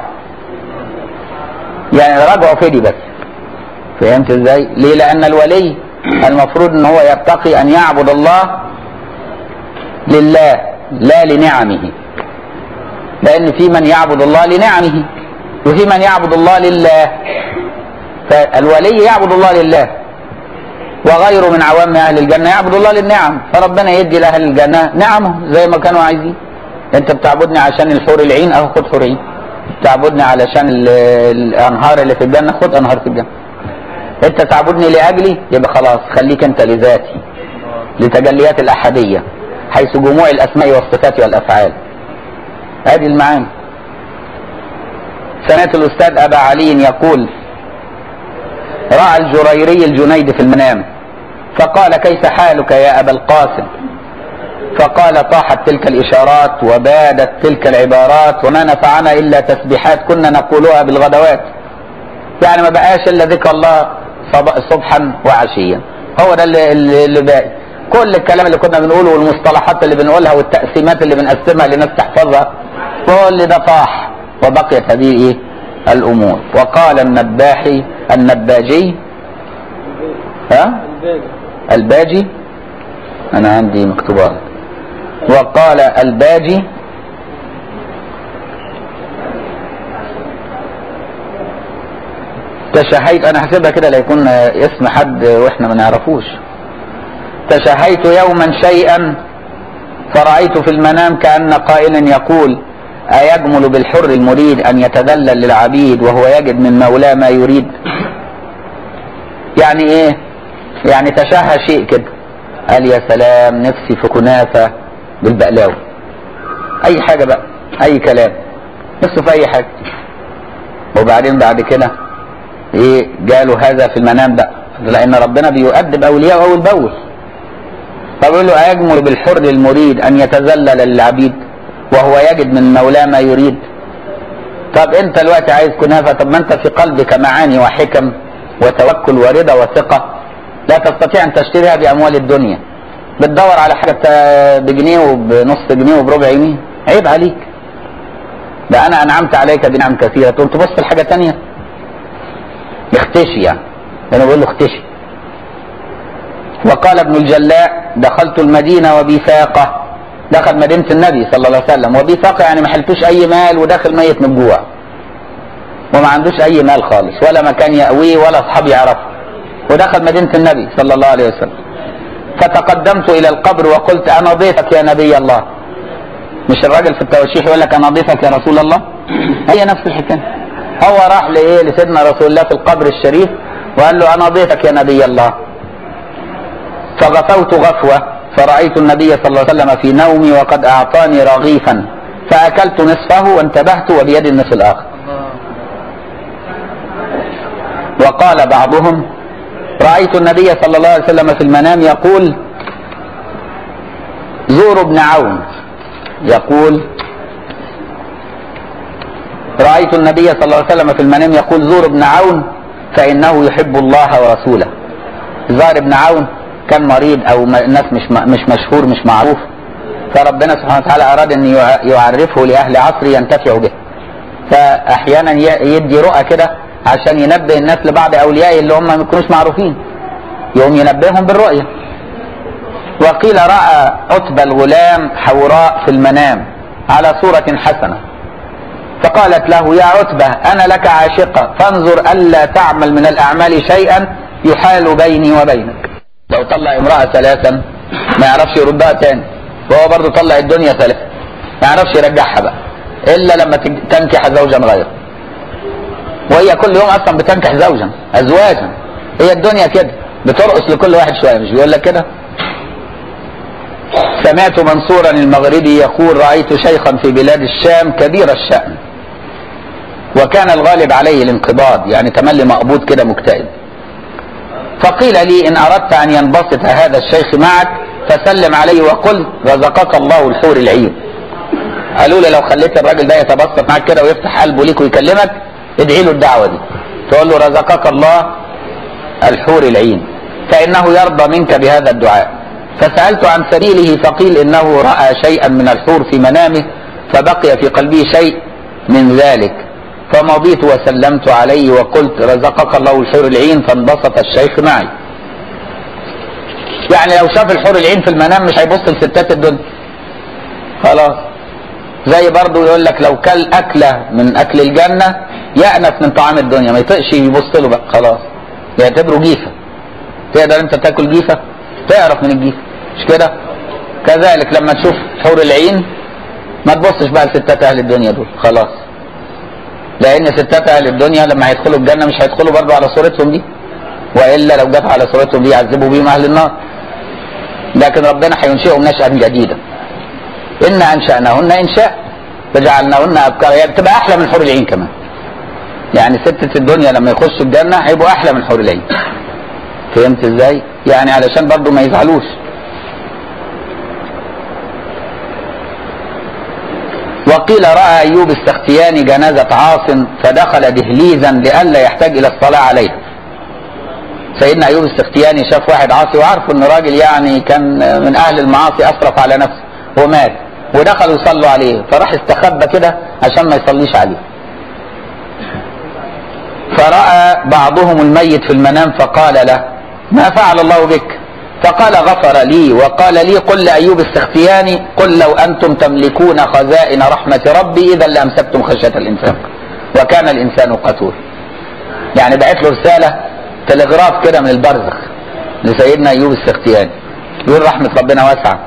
يعني رجعوا فدي بس. فهمت ازاي؟ ليه؟ لان الولي المفروض ان هو يتقي ان يعبد الله لله لا لنعمه، لان في من يعبد الله لنعمه وفي من يعبد الله لله. فالولي يعبد الله لله، وغيره من عوام اهل الجنه يعبد الله للنعم، فربنا يدي لاهل الجنه نعمه زي ما كانوا عايزين. انت بتعبدني عشان الحور العين، اهو خد حور عين. بتعبدني علشان الانهار اللي في الجنه، خد انهار في الجنه. انت تعبدني لاجلي، يبقى خلاص خليك انت لذاتي، لتجليات الاحديه حيث جموع الاسماء والصفات والافعال. هذه المعاني. سمعت الاستاذ ابا علي يقول راى الجريري الجنيد في المنام فقال كيف حالك يا ابا القاسم؟ فقال طاحت تلك الاشارات وبادت تلك العبارات وما نفعنا الا تسبيحات كنا نقولها بالغدوات. يعني ما بقاش الا ذكر الله صبحا وعشيا، هو ده اللي, اللي باقي. كل الكلام اللي كنا بنقوله والمصطلحات اللي بنقولها والتقسيمات اللي بنقسمها لناس تحفظها، كل ده طاح وبقيت هذه ايه الامور. وقال النباحي النباجي ها الباجي، انا عندي مكتوبات. وقال الباجي تشهيت، انا حسبها كده لا يكون اسم حد واحنا ما نعرفوش. تشهيت يوما شيئا فرأيت في المنام كأن قائلا يقول أيجمل بالحر المريد أن يتذلل للعبيد وهو يجد من مولاه ما يريد؟ يعني ايه؟ يعني تشهى شيء كده، قال يا سلام نفسي في كنافة بالبقلاوة، اي حاجة بقى، اي كلام، نفسه في اي حاجة. وبعدين بعد كده ايه جاله هذا في المنام بقى، لان ربنا بيؤدب اولياءه اول باول. فبيقول له أيجمل بالحر المريد أن يتذلل للعبيد وهو يجد من مولاه ما يريد؟ طب أنت دلوقتي عايز كنافة، طب ما أنت في قلبك معاني وحكم وتوكل ورضا وثقة لا تستطيع أن تشتريها بأموال الدنيا. بتدور على حاجة بجنيه وبنص جنيه وبربع جنيه، عيب عليك. ده أنا أنعمت عليك بنعم كثيرة، تقول تبص لحاجة تانية؟ اختشي يعني، أنا بقول له اختشي. وقال ابن الجلاء دخلت المدينة وبثاقة، دخل مدينة النبي صلى الله عليه وسلم وبثاقة يعني ما حلتوش أي مال وداخل ميت من الجوع وما عندوش أي مال خالص ولا مكان يأويه ولا أصحاب يعرفه، ودخل مدينة النبي صلى الله عليه وسلم. فتقدمت إلى القبر وقلت أنا ضيفك يا نبي الله، مش الراجل في التواشيح يقول لك انا اضيفك يا رسول الله؟ هي نفس الحكايه. هو راح لايه؟ لسيدنا رسول الله في القبر الشريف وقال له انا اضيفك يا نبي الله. فغفوت غفوه فرأيت النبي صلى الله عليه وسلم في نومي وقد اعطاني رغيفا فاكلت نصفه وانتبهت وبيدي النصف الاخر. وقال بعضهم رأيت النبي صلى الله عليه وسلم في المنام يقول زور ابن عون يقول رأيت النبي صلى الله عليه وسلم في المنام يقول زور ابن عون فإنه يحب الله ورسوله. زار ابن عون كان مريض أو الناس مش مش مشهور مش معروف، فربنا سبحانه وتعالى أراد أن يعرفه لأهل عصره ينتفعوا به، فأحيانا يدي رؤى كده عشان ينبه الناس لبعض أوليائه اللي هم ما يكونوش معروفين، يقوم ينبههم بالرؤية. وقيل رأى عتبة الغلام حوراء في المنام على صورة حسنة فقالت له يا عتبة أنا لك عاشقة فانظر ألا تعمل من الأعمال شيئا يحال بيني وبينك. لو طلع امرأة ثلاثا ما يعرفش يردها تاني، وهو برضه طلع الدنيا ثلاثة ما يعرفش يرجعها بقى إلا لما تنكح زوجا غيره، وهي كل يوم أصلا بتنكح زوجا أزواجا. هي الدنيا كده بترقص لكل واحد شوية، مش بيقول لك كده؟ سمعت منصورا المغربي يقول رأيت شيخا في بلاد الشام كبير الشأن وكان الغالب عليه الانقباض، يعني تملي مقبوض كده مكتئب، فقيل لي إن أردت أن ينبسط هذا الشيخ معك فسلم عليه وقل رزقك الله الحور العين. قالوا لي لو خليت الراجل ده يتبسط معك كده ويفتح قلبه ليك ويكلمك ادعي له الدعوة دي، تقول له رزقك الله الحور العين فإنه يرضى منك بهذا الدعاء. فسألت عن سبيله فقيل إنه رأى شيئا من الحور في منامه فبقي في قلبه شيء من ذلك، فمضيت وسلمت عليه وقلت رزقك الله الحور العين فانبسط الشيخ معي. يعني لو شاف الحور العين في المنام مش هيبص لستات الدنيا خلاص. زي برضه يقول لك لو كل أكلة من أكل الجنة يأنف من طعام الدنيا، ما يطقش يبص له بقى خلاص، يعتبره جيفة. تقدر أنت تاكل جيفة؟ تعرف من الجيفة مش كده؟ كذلك لما تشوف حور العين ما تبصش بقى لستات أهل الدنيا دول خلاص، لأن ستات أهل الدنيا لما هيدخلوا الجنة مش هيدخلوا برضه على صورتهم دي، وإلا لو جت على صورتهم دي يعذبوا بيهم أهل النار. لكن ربنا هينشئهم نشأة جديدة. إن أنشأناهن إنشاء فجعلناهن أبكارا، يعني بتبقى أحلى من حور العين كمان. يعني ستة الدنيا لما يخشوا الجنة هيبقوا أحلى من حور العين. فهمت إزاي؟ يعني علشان برضه ما يزعلوش. وقيل رأى أيوب السختياني جنازة عاص فدخل دهليزا لئلا يحتاج إلى الصلاة عليها. سيدنا أيوب السختياني شاف واحد عاصي وعارف إن راجل يعني كان من أهل المعاصي أسرف على نفسه ومات، ودخلوا يصلوا عليه فراح استخبى كده عشان ما يصليش عليه. فرأى بعضهم الميت في المنام فقال له ما فعل الله بك؟ فقال غفر لي وقال لي قل لأيوب السختياني قل لو أنتم تملكون خزائن رحمة ربي إذا لأمسكتم خشية الإنفاق وكان الإنسان قتول. يعني بعت له رسالة تلغراف كده من البرزخ لسيدنا أيوب السختياني يقول رحمة ربنا واسعة.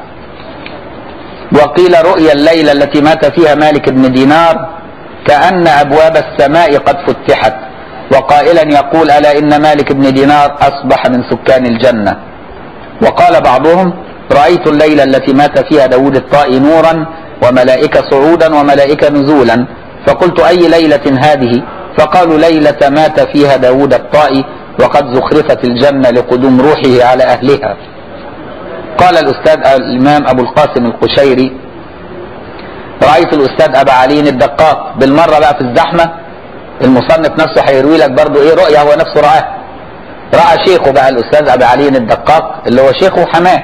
وقيل رؤيا الليلة التي مات فيها مالك بن دينار كأن أبواب السماء قد فتحت، وقائلا يقول ألا إن مالك بن دينار أصبح من سكان الجنة. وقال بعضهم رأيت الليلة التي مات فيها داود الطائي نورا وملائكة صعودا وملائكة نزولا، فقلت أي ليلة هذه؟ فقالوا ليلة مات فيها داود الطائي وقد زخرفت الجنة لقدوم روحه على أهلها. قال الأستاذ الإمام أبو القاسم القشيري رأيت الأستاذ أبا علي الدقاق بالمرة بقى في الزحمة، المصنف نفسه هيروي لك برضه إيه رؤية هو نفسه رآها. رأى شيخه بقى الأستاذ أبا علي الدقاق اللي هو شيخه حماه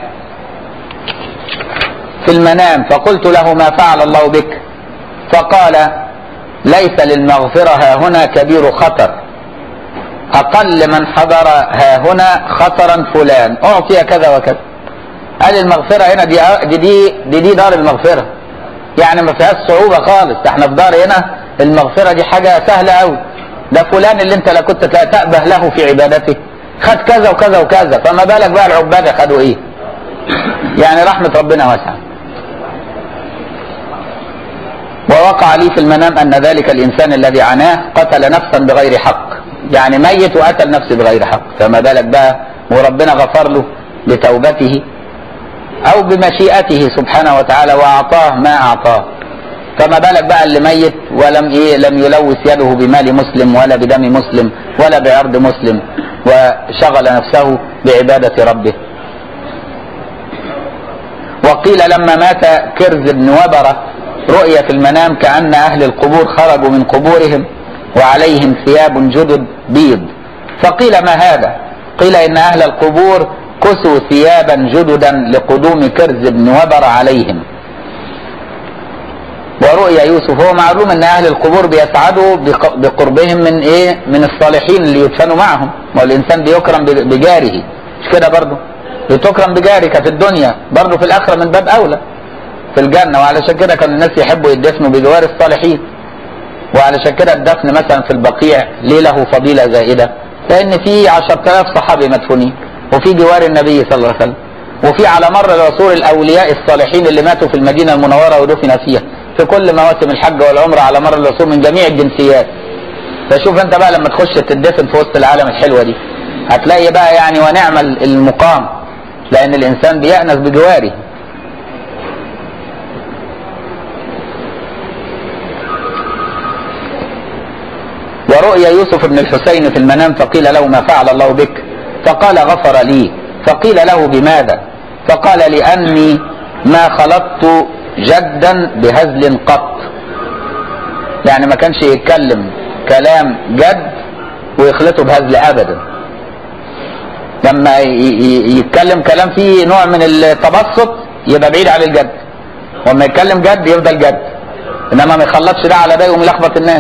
في المنام، فقلت له ما فعل الله بك؟ فقال ليس للمغفرة ها هنا كبير خطر، أقل من حضر ها هنا خطرا فلان أعطي كذا وكذا. قال المغفرة هنا دي دي دي, دي, دي دار المغفرة، يعني ما فيهاش صعوبة خالص. احنا في دار هنا المغفرة دي حاجة سهلة أوي. ده فلان اللي انت لا كنت تأبه له في عبادته خد كذا وكذا وكذا، فما بالك بقى العبادة خدوا ايه؟ يعني رحمة ربنا واسعة. ووقع لي في المنام أن ذلك الإنسان الذي عناه قتل نفسا بغير حق، يعني ميت وقتل نفسه بغير حق، فما بالك بقى وربنا غفر له بتوبته أو بمشيئته سبحانه وتعالى وأعطاه ما أعطاه، فما بالك بقى اللي ميت ولم إيه لم يلوث يده بمال مسلم ولا بدم مسلم ولا بعرض مسلم، وشغل نفسه بعبادة ربه. وقيل لما مات كرز بن وبرة رؤيا في المنام كأن أهل القبور خرجوا من قبورهم وعليهم ثياب جدد بيض، فقيل ما هذا؟ قيل إن أهل القبور كسوا ثيابا جددا لقدوم كرز بن وبرة عليهم. ورؤيا يوسف، هو معلوم ان اهل القبور بيسعدوا بقربهم من ايه؟ من الصالحين اللي يدفنوا معهم، والانسان بيكرم بجاره، مش كده برضه؟ بتكرم بجارك في الدنيا برضه في الاخره من باب اولى في الجنه، وعلشان كده كان الناس يحبوا يدفنوا بجوار الصالحين. وعلشان كده الدفن مثلا في البقيع ليه له فضيله زائده؟ لان في عشرة آلاف صحابي مدفونين، وفي جوار النبي صلى الله عليه وسلم، وفي على مر العصور الاولياء الصالحين اللي ماتوا في المدينه المنوره ودفن فيها في كل مواسم الحج والعمره على مر العصور من جميع الجنسيات. فشوف انت بقى لما تخش تدفن في وسط العالم الحلوه دي هتلاقي بقى يعني ونعم المقام، لان الانسان بيأنس بجواره. ورؤيا يوسف بن الحسين في المنام فقيل له ما فعل الله بك؟ فقال غفر لي. فقيل له بماذا؟ فقال لأني ما خلطت جدا بهزل قط، يعني ما كانش يتكلم كلام جد ويخلطه بهزل ابدا. لما يتكلم كلام فيه نوع من التبسط يبقى بعيد عن الجد، وما يتكلم جد يفضل جد، انما ما يخلطش ده على ده يقوم يلخبط الناس.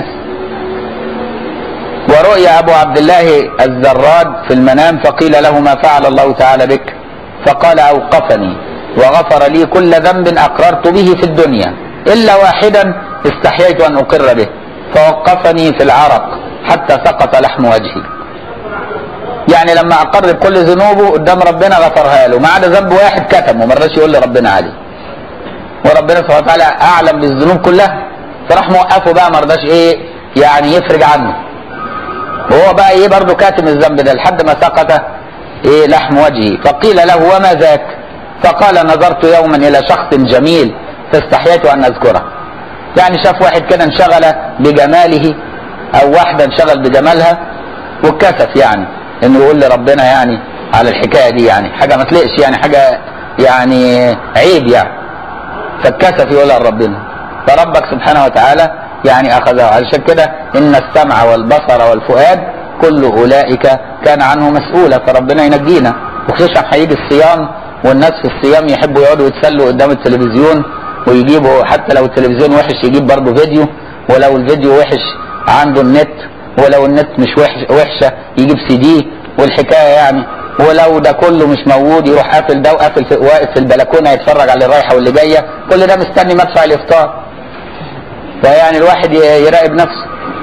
ورؤيا ابو عبد الله الزراد في المنام فقيل له ما فعل الله تعالى بك؟ فقال اوقفني وغفر لي كل ذنب اقررت به في الدنيا الا واحدا استحييت ان اقر به، فوقفني في العرق حتى سقط لحم وجهي. يعني لما اقر بكل ذنوبه قدام ربنا غفرها له، ما عدا ذنب واحد كتمه وما رضاش يقول لربنا عليه، وربنا سبحانه وتعالى اعلم بالذنوب كلها، فراح موقفه بقى ما رضاش ايه يعني يفرج عنه، وهو بقى ايه برضه كاتم الذنب ده لحد ما سقط ايه لحم وجهي. فقيل له وما ذاك؟ فقال نظرت يوما الى شخص جميل فاستحييت ان اذكره. يعني شاف واحد كده انشغل بجماله او واحده انشغل بجمالها واتكسف يعني انه يقول لربنا يعني على الحكايه دي، يعني حاجه ما تلقش، يعني حاجه يعني عيب يعني، فاتكسف يقولها لربنا، فربك سبحانه وتعالى يعني اخذه. علشان كده ان السمع والبصر والفؤاد كل اولئك كان عنه مسؤولا، فربنا ينجينا. وخصوصا هيجي الصيام والناس في الصيام يحبوا يقعدوا يتسلوا قدام التلفزيون، ويجيبوا حتى لو التلفزيون وحش يجيب برضه فيديو، ولو الفيديو وحش عنده النت، ولو النت مش وحش وحشه يجيب سي دي والحكايه يعني، ولو ده كله مش موجود يروح قافل ده وقافل في واقف في البلكونه يتفرج على اللي رايحه واللي جايه، كل ده مستني مدفع الافطار. فيعني الواحد يراقب نفسه.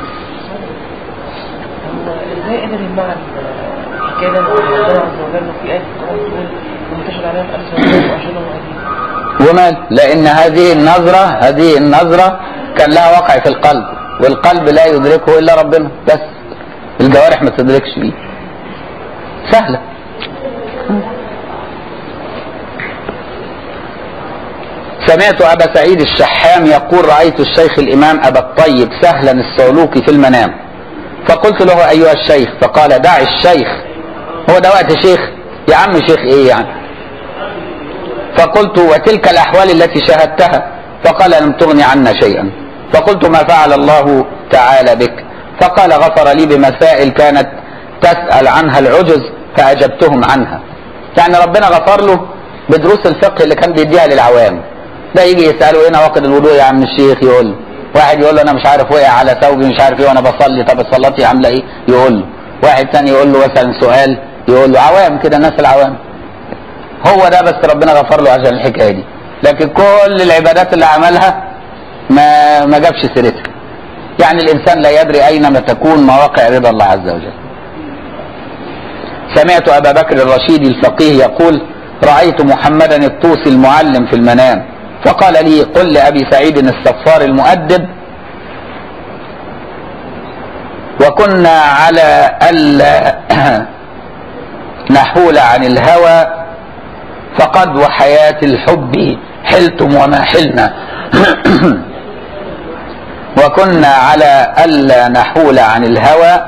ازاي قدر يمنع الحكايه ده؟ ربنا عز وجل في ايه بتقول ومنتشر عليها في ألسنتهم وأعجلهم وأيديهم. ومال؟ لأن هذه النظرة هذه النظرة كان لها وقع في القلب، والقلب لا يدركه إلا ربنا بس، الجوارح ما تدركش فيه. سهلة. سمعت أبا سعيد الشحام يقول رأيت الشيخ الإمام أبا الطيب سهلا الصعلوكي في المنام، فقلت له أيها الشيخ؟ فقال دع الشيخ، هو ده وقت شيخ؟ يا عم شيخ إيه يعني؟ فقلت وتلك الأحوال التي شاهدتها؟ فقال لم تغني عنا شيئا. فقلت ما فعل الله تعالى بك؟ فقال غفر لي بمسائل كانت تسأل عنها العجز فأجبتهم عنها. يعني ربنا غفر له بدروس الفقه اللي كان بيديها للعوام. ده يجي يسأله ايه نواقض الوضوء يا عم الشيخ؟ يقول له. واحد يقول له انا مش عارف وقع على ثوبي مش عارف ايه وانا بصلي، طب صلاتي عامله ايه؟ يقول له. واحد ثاني يقول له مثلا سؤال يقول له، عوام كده الناس العوام. هو ده بس ربنا غفر له عشان الحكايه دي، لكن كل العبادات اللي عملها ما ما جابش سيرتها. يعني الانسان لا يدري اينما تكون مواقع رضا الله عز وجل. سمعت ابا بكر الرشيدي الفقيه يقول رأيت محمدا الطوسي المعلم في المنام، فقال لي قل لأبي سعيد الصفار المؤدب وكنا على ألا نحول عن الهوى فقد وحياة الحب حلتم وما حلنا وكنا على ألا نحول عن الهوى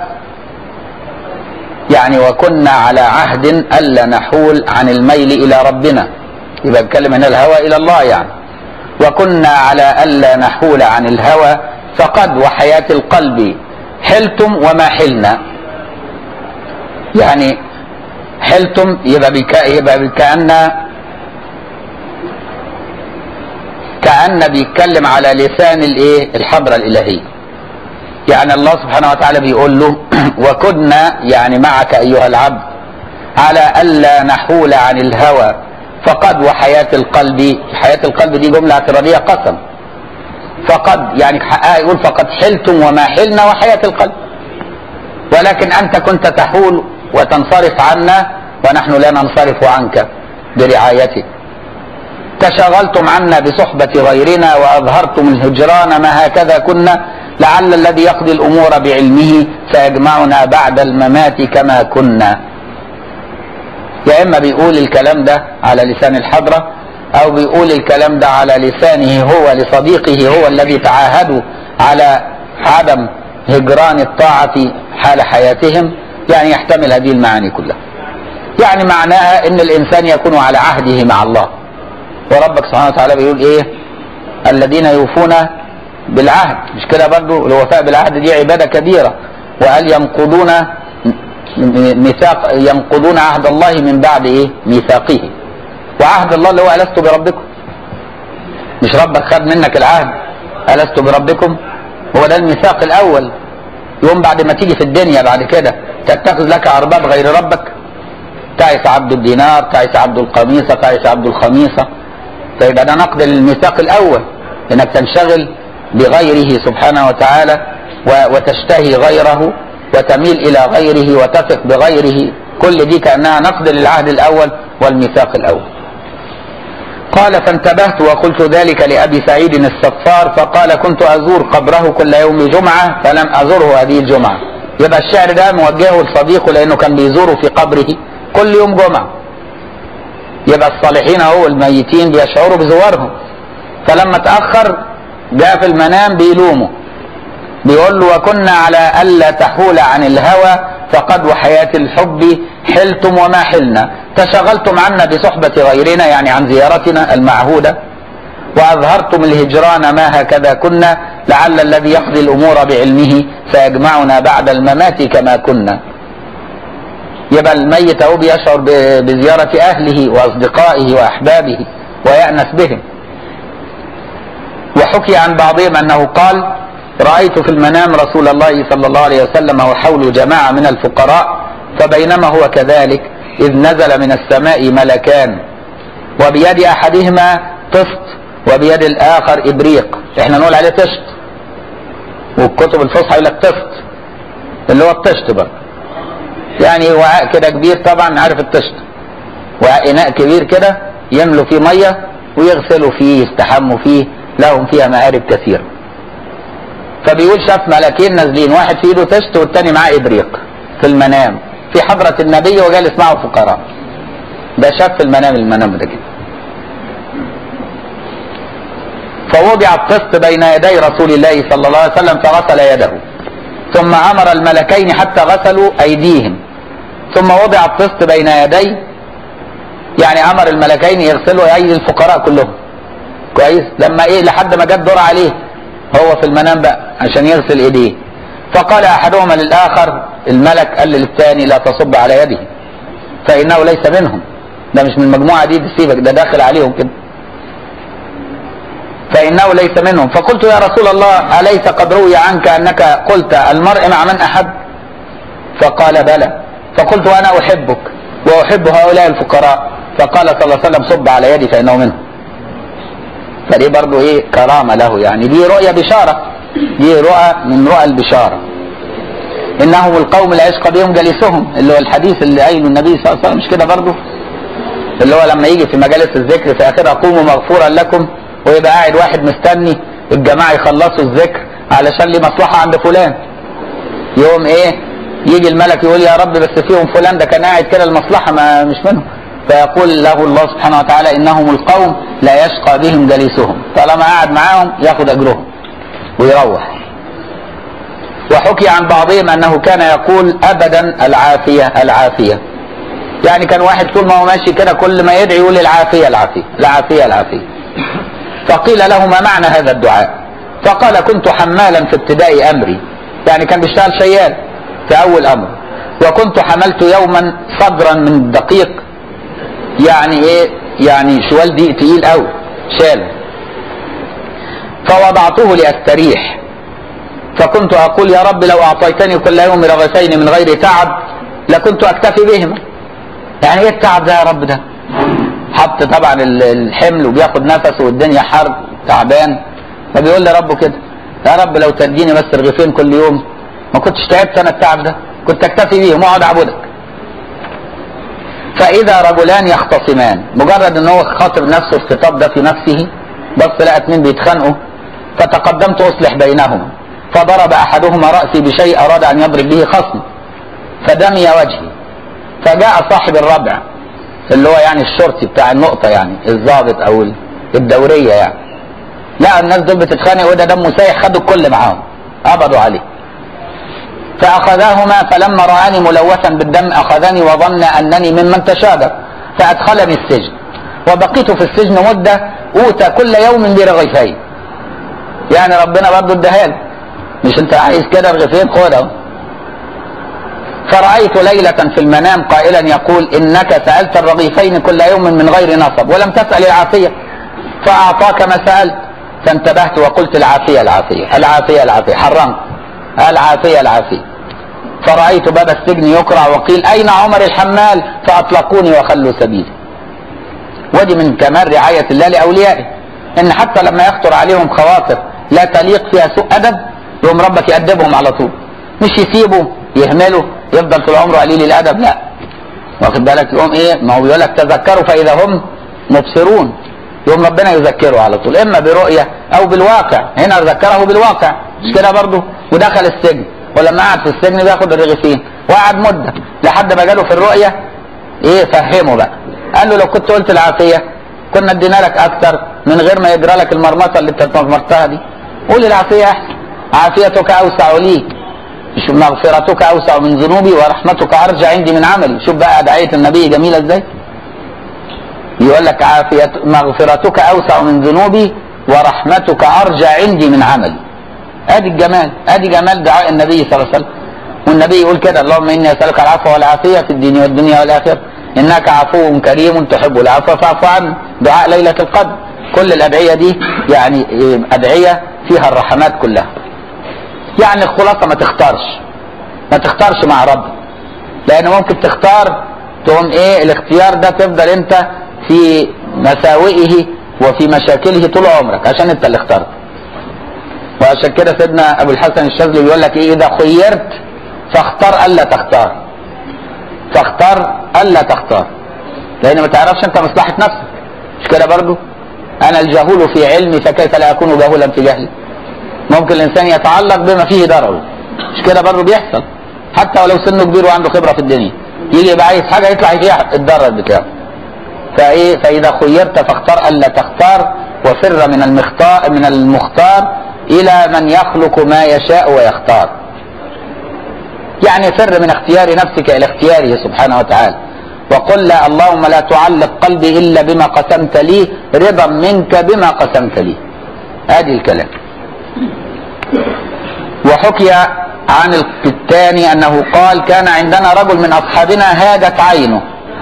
يعني وكنا على عهد ألا نحول عن الميل إلى ربنا، يبقى بتكلم هنا الهوى إلى الله يعني. وكنا على ألا نحول عن الهوى فقد وحياة القلب حلتم وما حلنا، يعني حلتم يبقى بك يبقى كأن كأن بيتكلم على لسان الايه الحضرة الإلهية، يعني الله سبحانه وتعالى بيقول له وكنا يعني معك أيها العبد على ألا نحول عن الهوى فقد وحياة القلب. حياة القلب دي جملة اعتراضية قسم، فقد يعني حقها يقول فقد حلتم وما حلنا وحياة القلب، ولكن أنت كنت تحول وتنصرف عنا ونحن لا ننصرف عنك برعايتك. تشغلتم عنا بصحبة غيرنا وأظهرتم الهجران ما هكذا كنا لعل الذي يقضي الأمور بعلمه سيجمعنا بعد الممات كما كنا. يا إما بيقول الكلام ده على لسان الحضرة أو بيقول الكلام ده على لسانه هو لصديقه هو الذي تعاهدوا على عدم هجران الطاعة حال حياتهم، يعني يحتمل هذه المعاني كلها. يعني معناها ان الانسان يكون على عهده مع الله، وربك سبحانه وتعالى بيقول ايه الذين يوفون بالعهد، مش كده برضو الوفاء بالعهد دي عبادة كبيرة، وقال ينقضون ميثاق ينقضون عهد الله من بعد ايه ميثاقه، وعهد الله اللي هو ألست بربكم، مش ربك خد منك العهد ألست بربكم، هو ده الميثاق الأول. يوم بعد ما تيجي في الدنيا بعد كده تتخذ لك أرباب غير ربك، تعس عبد الدينار، تعس عبد القميصة، تعس عبد الخميصة، فيبقى ده نقد للميثاق الأول، إنك تنشغل بغيره سبحانه وتعالى وتشتهي غيره وتميل إلى غيره وتثق بغيره، كل دي كأنها نقد للعهد الأول والميثاق الأول. قال فانتبهت وقلت ذلك لأبي سعيد الصفار فقال كنت أزور قبره كل يوم جمعة فلم أزره هذه الجمعة. يبقى الشعر ده موجهه لصديقه لأنه كان بيزوره في قبره كل يوم جمعة، يبقى الصالحين هو الميتين بيشعروا بزوارهم، فلما تأخر جاء في المنام بيلومه بيقول له وكنا على ألا تحول عن الهوى فقد وحياة الحب حلتم وما حلنا، تشغلتم عنا بصحبة غيرنا يعني عن زيارتنا المعهودة، وأظهرتم الهجران ما هكذا كنا لعل الذي يقضي الأمور بعلمه سيجمعنا بعد الممات كما كنا. يبقى الميت هو بيشعر بزيارة أهله وأصدقائه وأحبابه ويأنس بهم. وحكي عن بعضهم أنه قال رأيت في المنام رسول الله صلى الله عليه وسلم وحوله جماعة من الفقراء فبينما هو كذلك إذ نزل من السماء ملكان وبيد أحدهما طست وبيد الآخر إبريق، احنا نقول عليه طشت والكتب الفصحى يقول لك طست اللي هو الطشت بقى، يعني وعاء كده كبير طبعا عارف الطشت، وعاء إناء كبير كده يملوا فيه مية ويغسلوا فيه يستحموا فيه، لهم فيها مآرب كثيرة. فبيقول شاف ملكين نازلين، واحد في ايده طشت والتاني معاه إبريق في المنام في حضرة النبي وجالس معه فقراء، ده شاف في المنام المنام ده كده. فوضع الطست بين يدي رسول الله صلى الله عليه وسلم فغسل يده، ثم أمر الملكين حتى غسلوا أيديهم، ثم وضع الطست بين يدي يعني أمر الملكين يغسلوا أيدي الفقراء كلهم كويس، لما إيه لحد ما جت دور عليه هو في المنام بقى عشان يغسل إيديه، فقال أحدهما للآخر الملك قال للثاني لا تصب على يده فإنه ليس منهم، ده مش من المجموعة دي تسيبك ده داخل عليهم كده، فإنه ليس منهم. فقلت يا رسول الله أليس قد روي عنك أنك قلت المرء مع من أحب؟ فقال بلى. فقلت وأنا أحبك وأحب هؤلاء الفقراء، فقال صلى الله عليه وسلم صب على يدي فإنه منهم. فدي برضو إيه كرامة له، يعني دي رؤية بشارة، دي رؤى من رؤى البشارة. إنهم القوم لا يشقى بهم جليسهم، اللي هو الحديث اللي قايله النبي صلى الله عليه وسلم مش كده برضو، اللي هو لما يجي في مجالس الذكر في آخرها قوموا مغفورا لكم ويبقى قاعد واحد مستني الجماعه يخلصوا الذكر علشان ليه مصلحه عند فلان، يوم ايه يجي الملك يقول يا رب بس فيهم فلان ده كان قاعد كده المصلحه ما مش منه، فيقول له الله سبحانه وتعالى انهم القوم لا يشقى بهم جليسهم، طالما قاعد معاهم ياخد اجرهم ويروح. وحكي عن بعضهم انه كان يقول ابدا العافيه العافيه، يعني كان واحد طول ما هو ماشي كده كل ما يدعي يقول العافيه العافيه العافيه العافيه. فقيل له ما معنى هذا الدعاء؟ فقال كنت حمالا في ابتداء امري، يعني كان بيشتغل شيال في اول امر، وكنت حملت يوما صدرا من الدقيق، يعني ايه يعني شوال دقيق تقيل قوي شال، فوضعته لاستريح، فكنت اقول يا رب لو اعطيتني كل يوم رغيفين من غير تعب لكنت اكتفي بهما. يعني ايه التعب ده يا رب ده؟ حط طبعا الحمل وبياخد نفسه والدنيا حر تعبان، فبيقول لربه كده يا رب لو تديني بس رغيفين كل يوم ما كنتش تعبت انا التعب ده، كنت اكتفي بيهم واقعد اعبدك. فاذا رجلان يختصمان، مجرد ان هو خاطب نفسه الخطاب ده في نفسه بص لقى اتنين بيتخانقوا، فتقدمت اصلح بينهما، فضرب احدهما راسي بشيء اراد ان يضرب به خصم فدمي وجهي، فجاء صاحب الربع اللي هو يعني الشرطي بتاع النقطه يعني الضابط او الدوريه يعني، لا الناس دول بتتخانق وده دمه سايح، خدوا الكل معاهم قبضوا عليه. فاخذاهما فلما رآني ملوثا بالدم اخذني وظن انني ممن تشاجر فادخلني السجن، وبقيت في السجن مده اوتى كل يوم برغيفين. يعني ربنا برضه اداها له، مش انت عايز كده رغيفين خد اهو. فرأيت ليلة في المنام قائلا يقول انك سألت الرغيفين كل يوم من غير نصب ولم تسأل العافية فأعطاك ما سألت، فانتبهت وقلت العافية العافية العافية العافية، حرمت العافية العافية. فرأيت باب السجن يقرع وقيل أين عمر الحمال؟ فأطلقوني وخلوا سبيلي. ودي من كمال رعاية الله لأوليائه، إن حتى لما يخطر عليهم خواطر لا تليق فيها سوء أدب يقوم ربك يأدبهم على طول، مش يسيبوا يهملوا يفضل طول عمره قليل الأدب، لا واخد بالك يقوم إيه، ما هو يقول لك تذكروا فإذا هم مبصرون، يقوم ربنا يذكره على طول إما برؤية أو بالواقع. هنا ذكره بالواقع مش كده برضه، ودخل السجن ولما قعد في السجن بياخد الرغيفين وقعد مده لحد ما جاله في الرؤيه ايه فهمه بقى، قال له لو كنت قلت العافيه كنا ادينا لك اكتر من غير ما يجرى لك المرمطه اللي انت مرمطتها دي، قول العافيه احسن، عافيتك اوسع لي، مغفرتك اوسع من ذنوبي ورحمتك ارجى عندي من عملي. شوف بقى ادعيه النبي جميله ازاي، يقول لك عافيه مغفرتك اوسع من ذنوبي ورحمتك ارجى عندي من عملي. ادي الجمال، ادي جمال دعاء النبي صلى الله عليه وسلم. والنبي يقول كده اللهم اني اسالك العفو والعافيه في الدين والدنيا والاخره انك عفو كريم تحب العفو فاعف عني. دعاء ليله القدر، كل الادعيه دي يعني ادعيه فيها الرحمات كلها. يعني الخلاصه ما تختارش ما تختارش مع ربك، لان ممكن تختار تقوم ايه الاختيار ده تفضل انت في مساوئه وفي مشاكله طول عمرك عشان انت اللي اخترت. وعشان كده سيدنا ابو الحسن الشاذلي بيقول لك ايه، اذا خيرت فاختار الا تختار، فاختار الا تختار، لان ما تعرفش انت مصلحه نفسك، مش كده برضو؟ انا الجهول في علمي فكيف لا اكون جهولا في جهلي. ممكن الانسان يتعلق بما فيه ضرر، مش كده برضو بيحصل، حتى ولو سنه كبير وعنده خبره في الدنيا يجي يبقى عايز حاجه يطلع فيها الضرر بتاعه. فايه فاذا خيرت فاختار الا تختار، وفر من المختار من المختار الى من يخلق ما يشاء ويختار. يعني فر من اختيار نفسك الى اختياره سبحانه وتعالى، وقل لا اللهم لا تعلق قلبي الا بما قسمت لي رضا منك بما قسمت لي. ادي الكلام. وحكي عن الثاني انه قال كان عندنا رجل من اصحابنا هاجت عينه.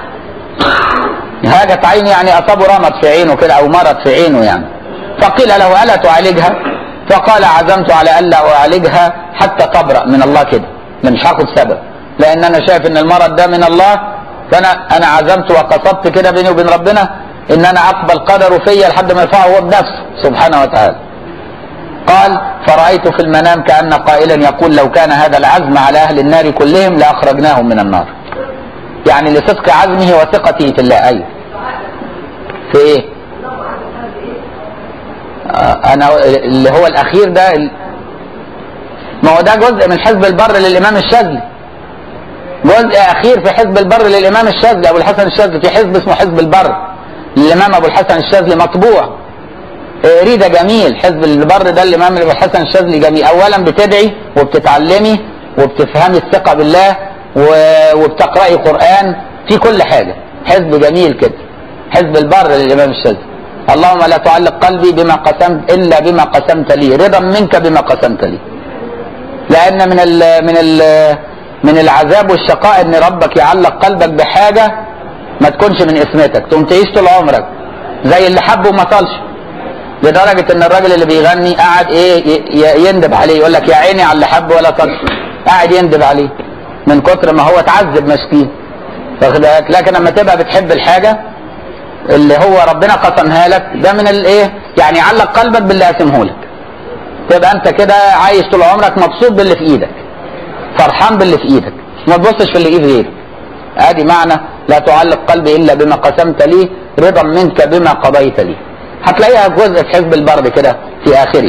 هاجت عينه يعني اصابه رمد في عينه كده او مرض في عينه يعني، فقيل له الا تعالجها؟ فقال عزمت على الا اعالجها حتى تبرأ من الله كده، مش هاخد سبب، لان انا شايف ان المرض ده من الله، فانا انا عزمت وقصدت كده بيني وبين ربنا ان انا اقبل قدره فيا لحد ما يرفعه هو بنفسه سبحانه وتعالى. قال فرايت في المنام كان قائلا يقول لو كان هذا العزم على اهل النار كلهم لاخرجناهم من النار. يعني لصدق عزمه وثقته في الله. ايوه في ايه؟ انا اللي هو الاخير ده، ما هو ده جزء من حزب البر للامام الشاذلي، جزء اخير في حزب البر للامام الشاذلي ابو الحسن الشاذلي، في حزب اسمه حزب البر للامام ابو الحسن الشاذلي مطبوع، ريده جميل. حزب البر ده الامام ابو الحسن الشاذلي جميل، اولا بتدعي وبتتعلمي وبتفهمي الثقه بالله وبتقراي قران، في كل حاجه، حزب جميل كده، حزب البر للامام الشاذلي. اللهم لا تعلق قلبي بما قسمت الا بما قسمت لي، رضا منك بما قسمت لي. لان من ال من ال من العذاب والشقاء ان ربك يعلق قلبك بحاجه ما تكونش من اسمتك، تقوم تعيش طول عمرك زي اللي حب وما طالش، لدرجه ان الراجل اللي بيغني قاعد ايه يندب عليه، يقول لك يا عيني على اللي حب ولا طالش، قاعد يندب عليه من كتر ما هو اتعذب مسكين، واخد بالك. لكن لما تبقى بتحب الحاجه اللي هو ربنا قسمها لك، ده من الايه يعني علق قلبك باللي قسمه لك، تبقى انت كده عايش طول عمرك مبسوط باللي في ايدك، فرحان باللي في ايدك، ما تبصش في اللي ايد غيرك. ادي معنى لا تعلق قلبي الا بما قسمت لي، رضا منك بما قضيت لي. هتلاقيها جزء في حزب البر كده في اخره.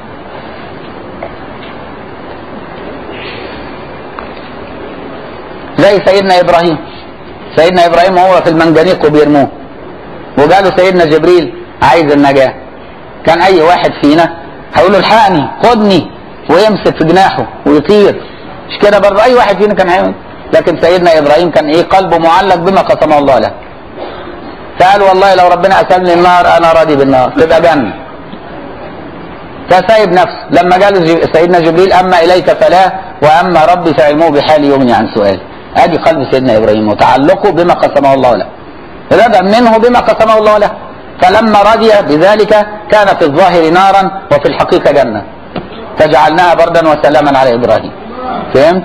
زي سيدنا ابراهيم، سيدنا ابراهيم وهو في المنجنيق وبيرموه، وجاله سيدنا جبريل عايز النجاه، كان اي واحد فينا هيقول له الحقني خدني ويمسك في جناحه ويطير، مش كده برضه اي واحد فينا كان هيعمل. لكن سيدنا ابراهيم كان ايه قلبه معلق بما قسمه الله له، فقال والله لو ربنا قسمني النار انا راضي بالنار تبقى جنه، فسايب نفسه. لما جاله سيدنا جبريل اما اليك فلا واما ربي فعلمه بحالي يغني عن سؤال. ادي قلب سيدنا ابراهيم وتعلقه بما قسمه الله له، رضا منه بما قسمه الله له، فلما رضي بذلك كان في الظاهر نارا وفي الحقيقه جنه، فجعلناها بردا وسلاما على ابراهيم. فهمت؟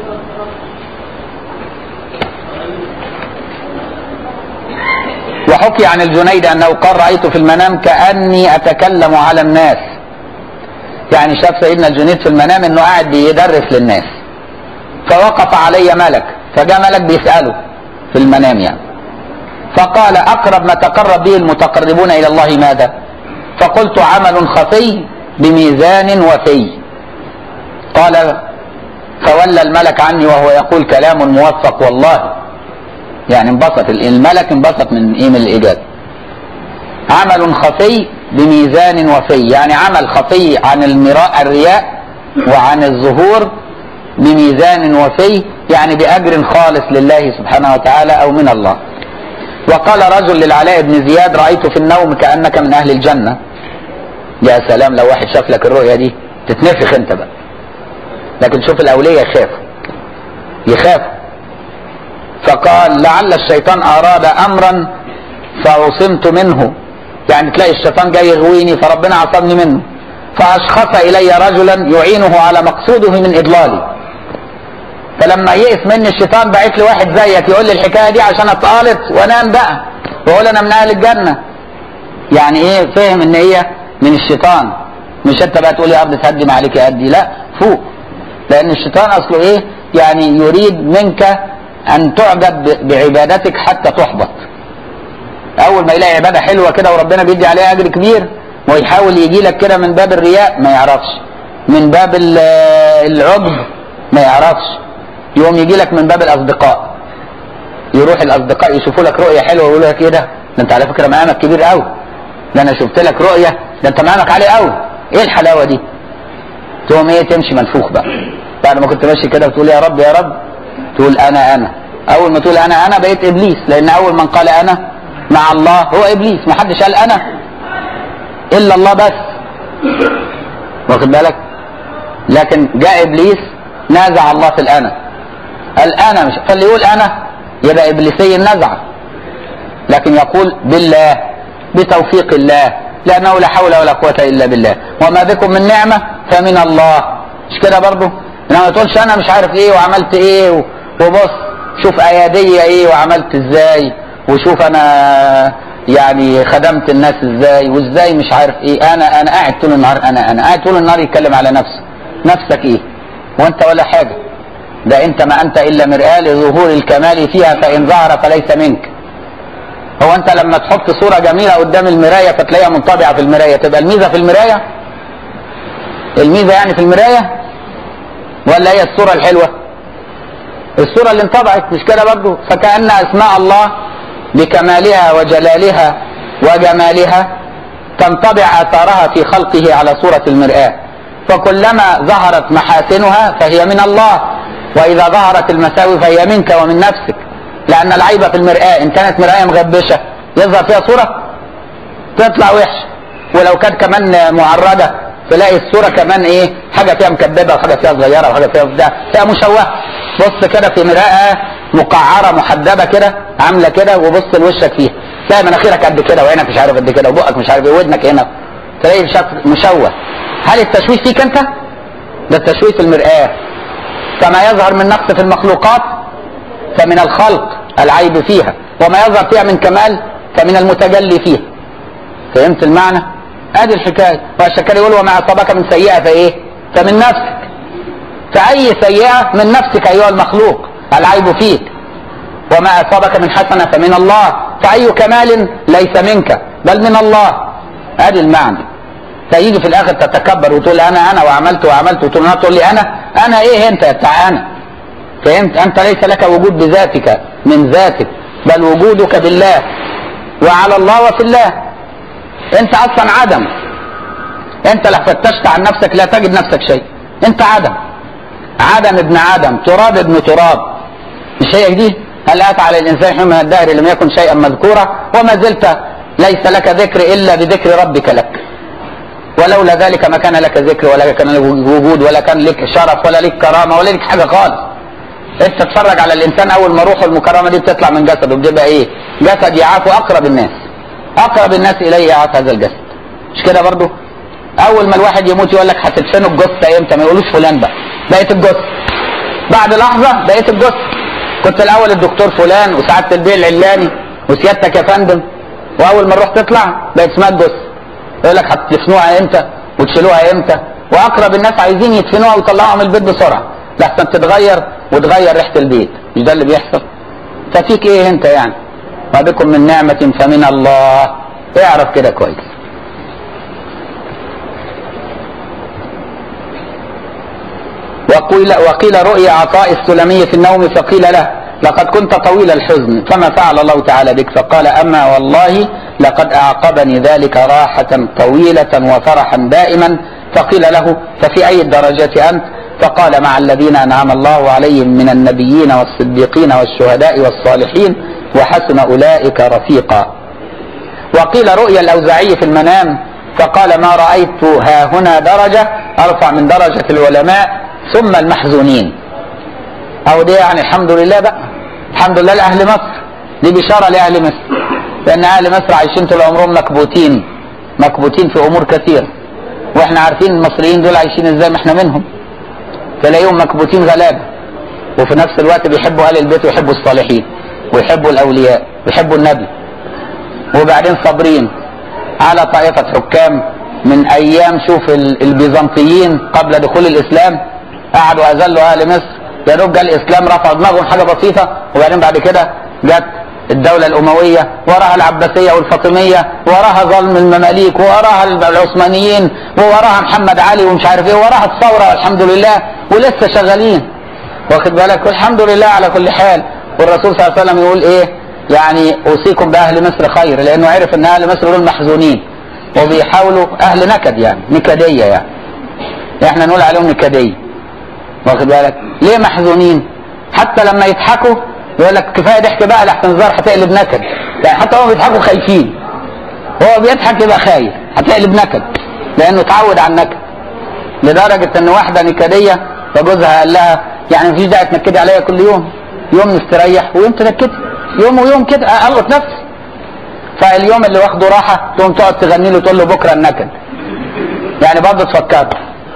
وحكي عن الجنيد انه قال رايت في المنام كاني اتكلم على الناس، يعني شاف سيدنا الجنيد في المنام انه قاعد بيدرس للناس، فوقف علي ملك، فجاء ملك بيساله في المنام يعني، فقال اقرب ما تقرب به المتقربون الى الله ماذا؟ فقلت عمل خفي بميزان وفي. قال فولى الملك عني وهو يقول كلام موفق والله، يعني انبسط الملك، انبسط من ايه من الاجابه. عمل خفي بميزان وفي، يعني عمل خفي عن المراء الرياء وعن الظهور بميزان وفي، يعني باجر خالص لله سبحانه وتعالى او من الله. وقال رجل للعلاء بن زياد رايت في النوم كانك من اهل الجنه. يا سلام لو واحد شاف لك الرؤيه دي تتنفخ انت بقى، لكن شوف الاولياء يخافوا يخافوا. فقال لعل الشيطان اراد امرا فعصمت منه، يعني تلاقي الشيطان جاي يغويني فربنا عصمني منه، فاشخص الي رجلا يعينه على مقصوده من اضلالي، فلما يئس مني الشيطان بعت لي واحد زيك يقول لي الحكايه دي عشان اتقالط وانام بقى واقول انا من اهل الجنه. يعني ايه؟ فهم ان هي من الشيطان، مش انت بقى تقول يا ارض تهدم عليك يا ادي، لا فوق، لان الشيطان اصله ايه؟ يعني يريد منك ان تعجب بعبادتك حتى تحبط. اول ما يلاقي عباده حلوه كده وربنا بيدي عليها اجر كبير ويحاول يجي لك كده من باب الرياء ما يعرفش، من باب العجب ما يعرفش، يقوم يجي لك من باب الاصدقاء، يروح الاصدقاء يشوفوا لك رؤيه حلوه ويقولوا لك ايه ده؟ ده انت على فكره مقامك كبير قوي، ده انا شفت لك رؤيه ده انت مقامك عالي قوي، ايه الحلاوه دي؟ تقوم ايه؟ تمشي منفوخ بقى. بعد ما كنت ماشي كده بتقول يا رب يا رب، تقول انا انا، اول ما تقول انا انا بقيت ابليس، لان اول من قال انا مع الله هو ابليس، ما حدش قال انا الا الله بس، واخد بالك؟ لكن جاء ابليس نازع الله في الانا، قال انا مش، فاللي يقول انا يبقى ابليسي النزع، لكن يقول بالله بتوفيق الله، لانه لا حول ولا قوه الا بالله، وما بكم من نعمه فمن الله، مش كده برضه؟ انما ما تقولش انا مش عارف ايه وعملت ايه وبص شوف اياديه ايه وعملت ازاي، وشوف انا يعني خدمت الناس ازاي وازاي مش عارف ايه، انا انا قاعد طول النهار انا انا قاعد طول النهار يتكلم على نفسه، نفسك ايه؟ وانت ولا حاجه، ده انت ما انت الا مرآة لظهور الكمال فيها، فان ظهر فليس منك. هو انت لما تحط صورة جميلة قدام المراية فتلاقيها منطبعة في المراية تبقى الميزة في المراية؟ الميزة يعني في المراية ولا هي الصورة الحلوة؟ الصورة اللي انطبعت، مش كده برضه؟ فكأن اسماء الله بكمالها وجلالها وجمالها تنطبع اثارها في خلقه على صورة المرآة، فكلما ظهرت محاسنها فهي من الله، واذا ظهرت المساوي فهي منك ومن نفسك، لان العيب في المرآة ان كانت مرآة مغبشة يظهر فيها صورة تطلع وحش، ولو كانت كمان معرضة تلاقي الصورة كمان ايه، حاجة فيها مكببة وحاجة فيها صغيرة وحاجة فيها بتاع، فيها مشوهة. بص كده في مرآة مقعرة محدبة كده عاملة كده وبص لوشك فيها تلاقي مناخيرك قد كده وعينك مش عارف قد كده وبقك مش عارف ايه وودنك هنا تلاقي شكل مشوه. هل التشويه فيك انت؟ ده التشويه في المرآة. كما يظهر من نقص في المخلوقات فمن الخلق العيب فيها، وما يظهر فيها من كمال فمن المتجلي فيها. فهمت المعنى؟ ادي الحكايه. والشكر يقول وما اصابك من سيئه فايه؟ فمن نفسك. فاي سيئه من نفسك ايها المخلوق العيب فيك، وما اصابك من حسنه فمن الله، فاي كمال ليس منك بل من الله. ادي المعنى. فيجي في الاخر تتكبر وتقول انا انا وعملت وعملت وتقول انا تقول لي انا انا ايه انت بتاع انا؟ فهمت؟ انت ليس لك وجود بذاتك من ذاتك بل وجودك بالله وعلى الله وفي الله. انت اصلا عدم. انت لو فتشت عن نفسك لا تجد نفسك شيء. انت عدم، عدم ابن عدم، تراب ابن تراب. مش هي دي؟ هل اتى على الانسان حين من الدهر لم يكن شيئا مذكورا وما زلت ليس لك ذكر الا بذكر ربك لك، ولولا ذلك ما كان لك ذكر ولا كان لك وجود ولا كان لك شرف ولا لك كرامه ولا لك حاجه خالص. انت تتفرج على الانسان اول ما روحه المكرمه دي بتطلع من جسده بتبقى ايه؟ جسد يعاف اقرب الناس، اقرب الناس اليه يعاف هذا الجسد. مش كده برضه؟ اول ما الواحد يموت يقول لك هتدفنوا الجثه امتى؟ ما يقولوش فلان بقى بقيت الجثه. بعد لحظه بقيت الجثه. كنت الاول الدكتور فلان وسعاده البيه العلاني وسيادتك يا فندم، واول ما الروح تطلع بقت اسمها الجثه. يقول لك هتدفنوها امتى وتشيلوها امتى، واقرب الناس عايزين يدفنوها ويطلعوها من البيت بسرعه لحسن تتغير وتغير ريحه البيت. مش ده اللي بيحصل؟ ففيك ايه انت يعني؟ ما بكم من نعمه فمن الله. اعرف كده كويس. وقيل, وقيل رؤيا عطاء السلمي في النوم فقيل له لقد كنت طويل الحزن فما فعل الله تعالى بك؟ فقال اما والله لقد اعقبني ذلك راحة طويلة وفرحا دائما. فقيل له ففي اي الدرجات انت؟ فقال مع الذين انعم الله عليهم من النبيين والصديقين والشهداء والصالحين وحسن اولئك رفيقا. وقيل رؤيا الاوزاعي في المنام فقال ما رأيت ها هنا درجة ارفع من درجة العلماء ثم المحزونين. او دي يعني الحمد لله بقى، الحمد لله لاهل مصر، دي بشارة لاهل مصر، لان اهل مصر عايشين طول عمرهم مكبوتين مكبوتين في امور كثيرة، واحنا عارفين المصريين دول عايشين ازاي، ما احنا منهم. تلاقيهم مكبوتين غلابة وفي نفس الوقت بيحبوا اهل البيت ويحبوا الصالحين ويحبوا الاولياء ويحبوا النبي، وبعدين صابرين على طائفة حكام من ايام. شوف البيزنطيين قبل دخول الاسلام قعدوا اذلوا اهل مصر، يا دوب جه الاسلام رفعوا دماغهم حاجه بسيطه، وبعدين بعد كده جت الدوله الامويه وراها العباسيه والفاطميه وراها ظلم المماليك وراها العثمانيين وراها محمد علي ومش عارف ايه وراها الثوره والحمد لله ولسه شغالين. واخد بالك؟ والحمد لله على كل حال. والرسول صلى الله عليه وسلم يقول ايه؟ يعني اوصيكم باهل مصر خير، لانه عرف ان اهل مصر دول محزونين وبيحاولوا اهل نكد، يعني نكديه، يعني احنا نقول عليهم نكديه. واخد بالك؟ ليه محزونين؟ حتى لما يضحكوا يقول لك كفايه ضحك بقى لحسن الزهر هتقلب نكد، يعني حتى هم بيضحكوا خايفين، هو بيضحك يبقى خايف هتقلب نكد لانه اتعود على النكد. لدرجه ان واحده نكديه فجوزها قال لها يعني مفيش داعي تنكدي عليا كل يوم، يوم نستريح ويوم تنكدي، يوم ويوم كده القط نفسي. فاليوم اللي واخده راحه تقوم تقعد تغني له تقول له بكره النكد، يعني برضه تفكر.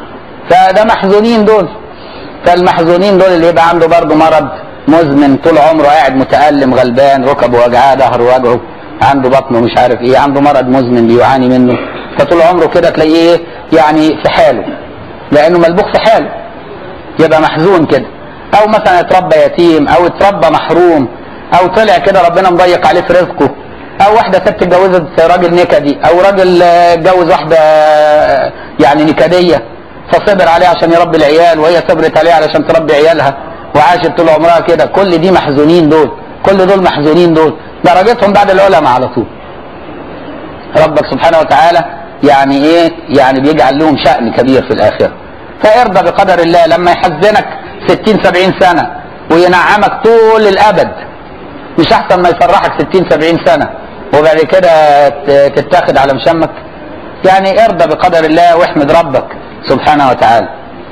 فده محزونين دول. فالمحزونين دول اللي يبقى عنده برضه مرض مزمن طول عمره قاعد متألم غلبان، ركبه وجعاه، ظهره وجعه، عنده بطنه مش عارف ايه، عنده مرض مزمن بيعاني منه، فطول عمره كده تلاقيه يعني في حاله لانه ملبوخ في حاله، يبقى محزون كده. او مثلا اتربى يتيم او اتربى محروم او طلع كده ربنا مضيق عليه في رزقه او واحده ست اتجوزت راجل نكدي، او راجل اتجوز واحده يعني نكديه فصبر عليها عشان يربي العيال، وهي صبرت عليه علشان تربي عيالها وعاشت طول عمرها كده. كل دي محزونين، دول كل دول محزونين، دول درجتهم بعد العلماء على طول. ربك سبحانه وتعالى يعني ايه؟ يعني بيجعل لهم شأن كبير في الاخره. فارضى بقدر الله لما يحزنك ستين سبعين سنه وينعمك طول الابد، مش احسن ما يفرحك ستين سبعين سنه وبعد كده تتاخد على مشمك؟ يعني ارضى بقدر الله واحمد ربك سبحانه وتعالى.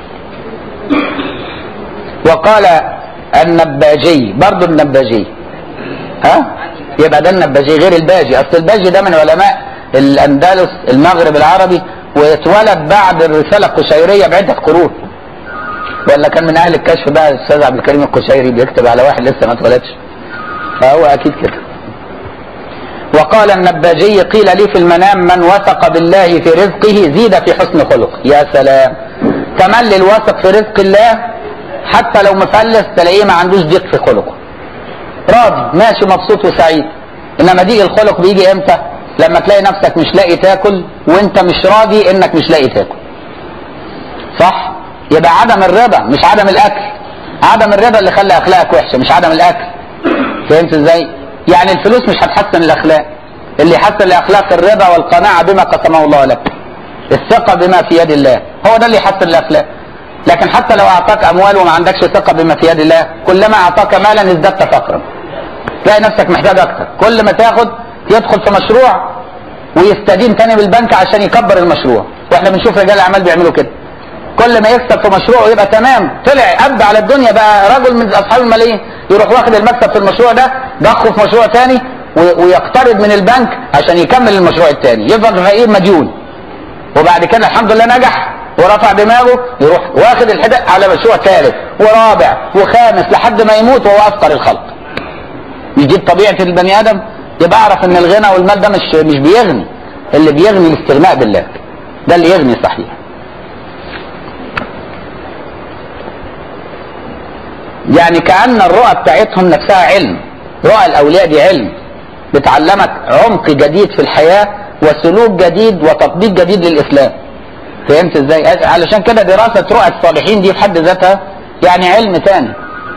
وقال النباجي، برضو النباجي، ها يبقى ده النباجي غير الباجي. اصل الباجي ده من علماء الاندلس المغرب العربي، واتولد بعد الرساله القشيريه بعده قرون، ولا كان من اهل الكشف بقى الاستاذ عبد الكريم القشيري بيكتب على واحد لسه ما اتولدش، فهو اكيد كده. وقال النباجي قيل لي في المنام من وثق بالله في رزقه زيد في حسن خلقه. يا سلام، تملي الواثق في رزق الله حتى لو مفلس تلاقيه ما عندوش ضيق في خلقه، راضي ماشي مبسوط وسعيد. انما ضيق الخلق بيجي امتى؟ لما تلاقي نفسك مش لاقي تاكل وانت مش راضي انك مش لاقي تاكل، صح؟ يبقى عدم الرضا مش عدم الاكل، عدم الرضا اللي خلى اخلاقك وحشه مش عدم الاكل. فهمت ازاي؟ يعني الفلوس مش هتحسن الاخلاق، اللي يحسن الاخلاق الرضا والقناعه بما قسمه الله لك، الثقه بما في يد الله، هو ده اللي يحسن الاخلاق. لكن حتى لو اعطاك اموال وما عندكش ثقه بما في يد الله، كلما اعطاك مالا ازددت فقرا، تلاقي نفسك محتاج اكتر. كل ما تاخد يدخل في مشروع ويستدين تاني بالبنك عشان يكبر المشروع، واحنا بنشوف رجال الاعمال بيعملوا كده. كل ما يكسب في مشروع ويبقى تمام، طلع ابدع على الدنيا بقى رجل من اصحاب الملايين، يروح واخد المكسب في المشروع ده ضخه في مشروع تاني ويقترض من البنك عشان يكمل المشروع التاني، يفضل فقير مديون. وبعد كده الحمد لله نجح ورفع دماغه، يروح واخد الحدق على مشروع ثالث ورابع وخامس لحد ما يموت وهو افقر الخلق. مش دي طبيعه البني ادم؟ يبقى اعرف ان الغنى والمال ده مش مش بيغني، اللي بيغني الاستغناء بالله، ده اللي يغني صحيح. يعني كأن الرؤى بتاعتهم نفسها علم، رؤى الاولياء دي علم بتعلمك عمق جديد في الحياه وسلوك جديد وتطبيق جديد للاسلام. فهمت ازاي؟ علشان كده دراسه رؤى الصالحين دي في حد ذاتها يعني علم ثاني.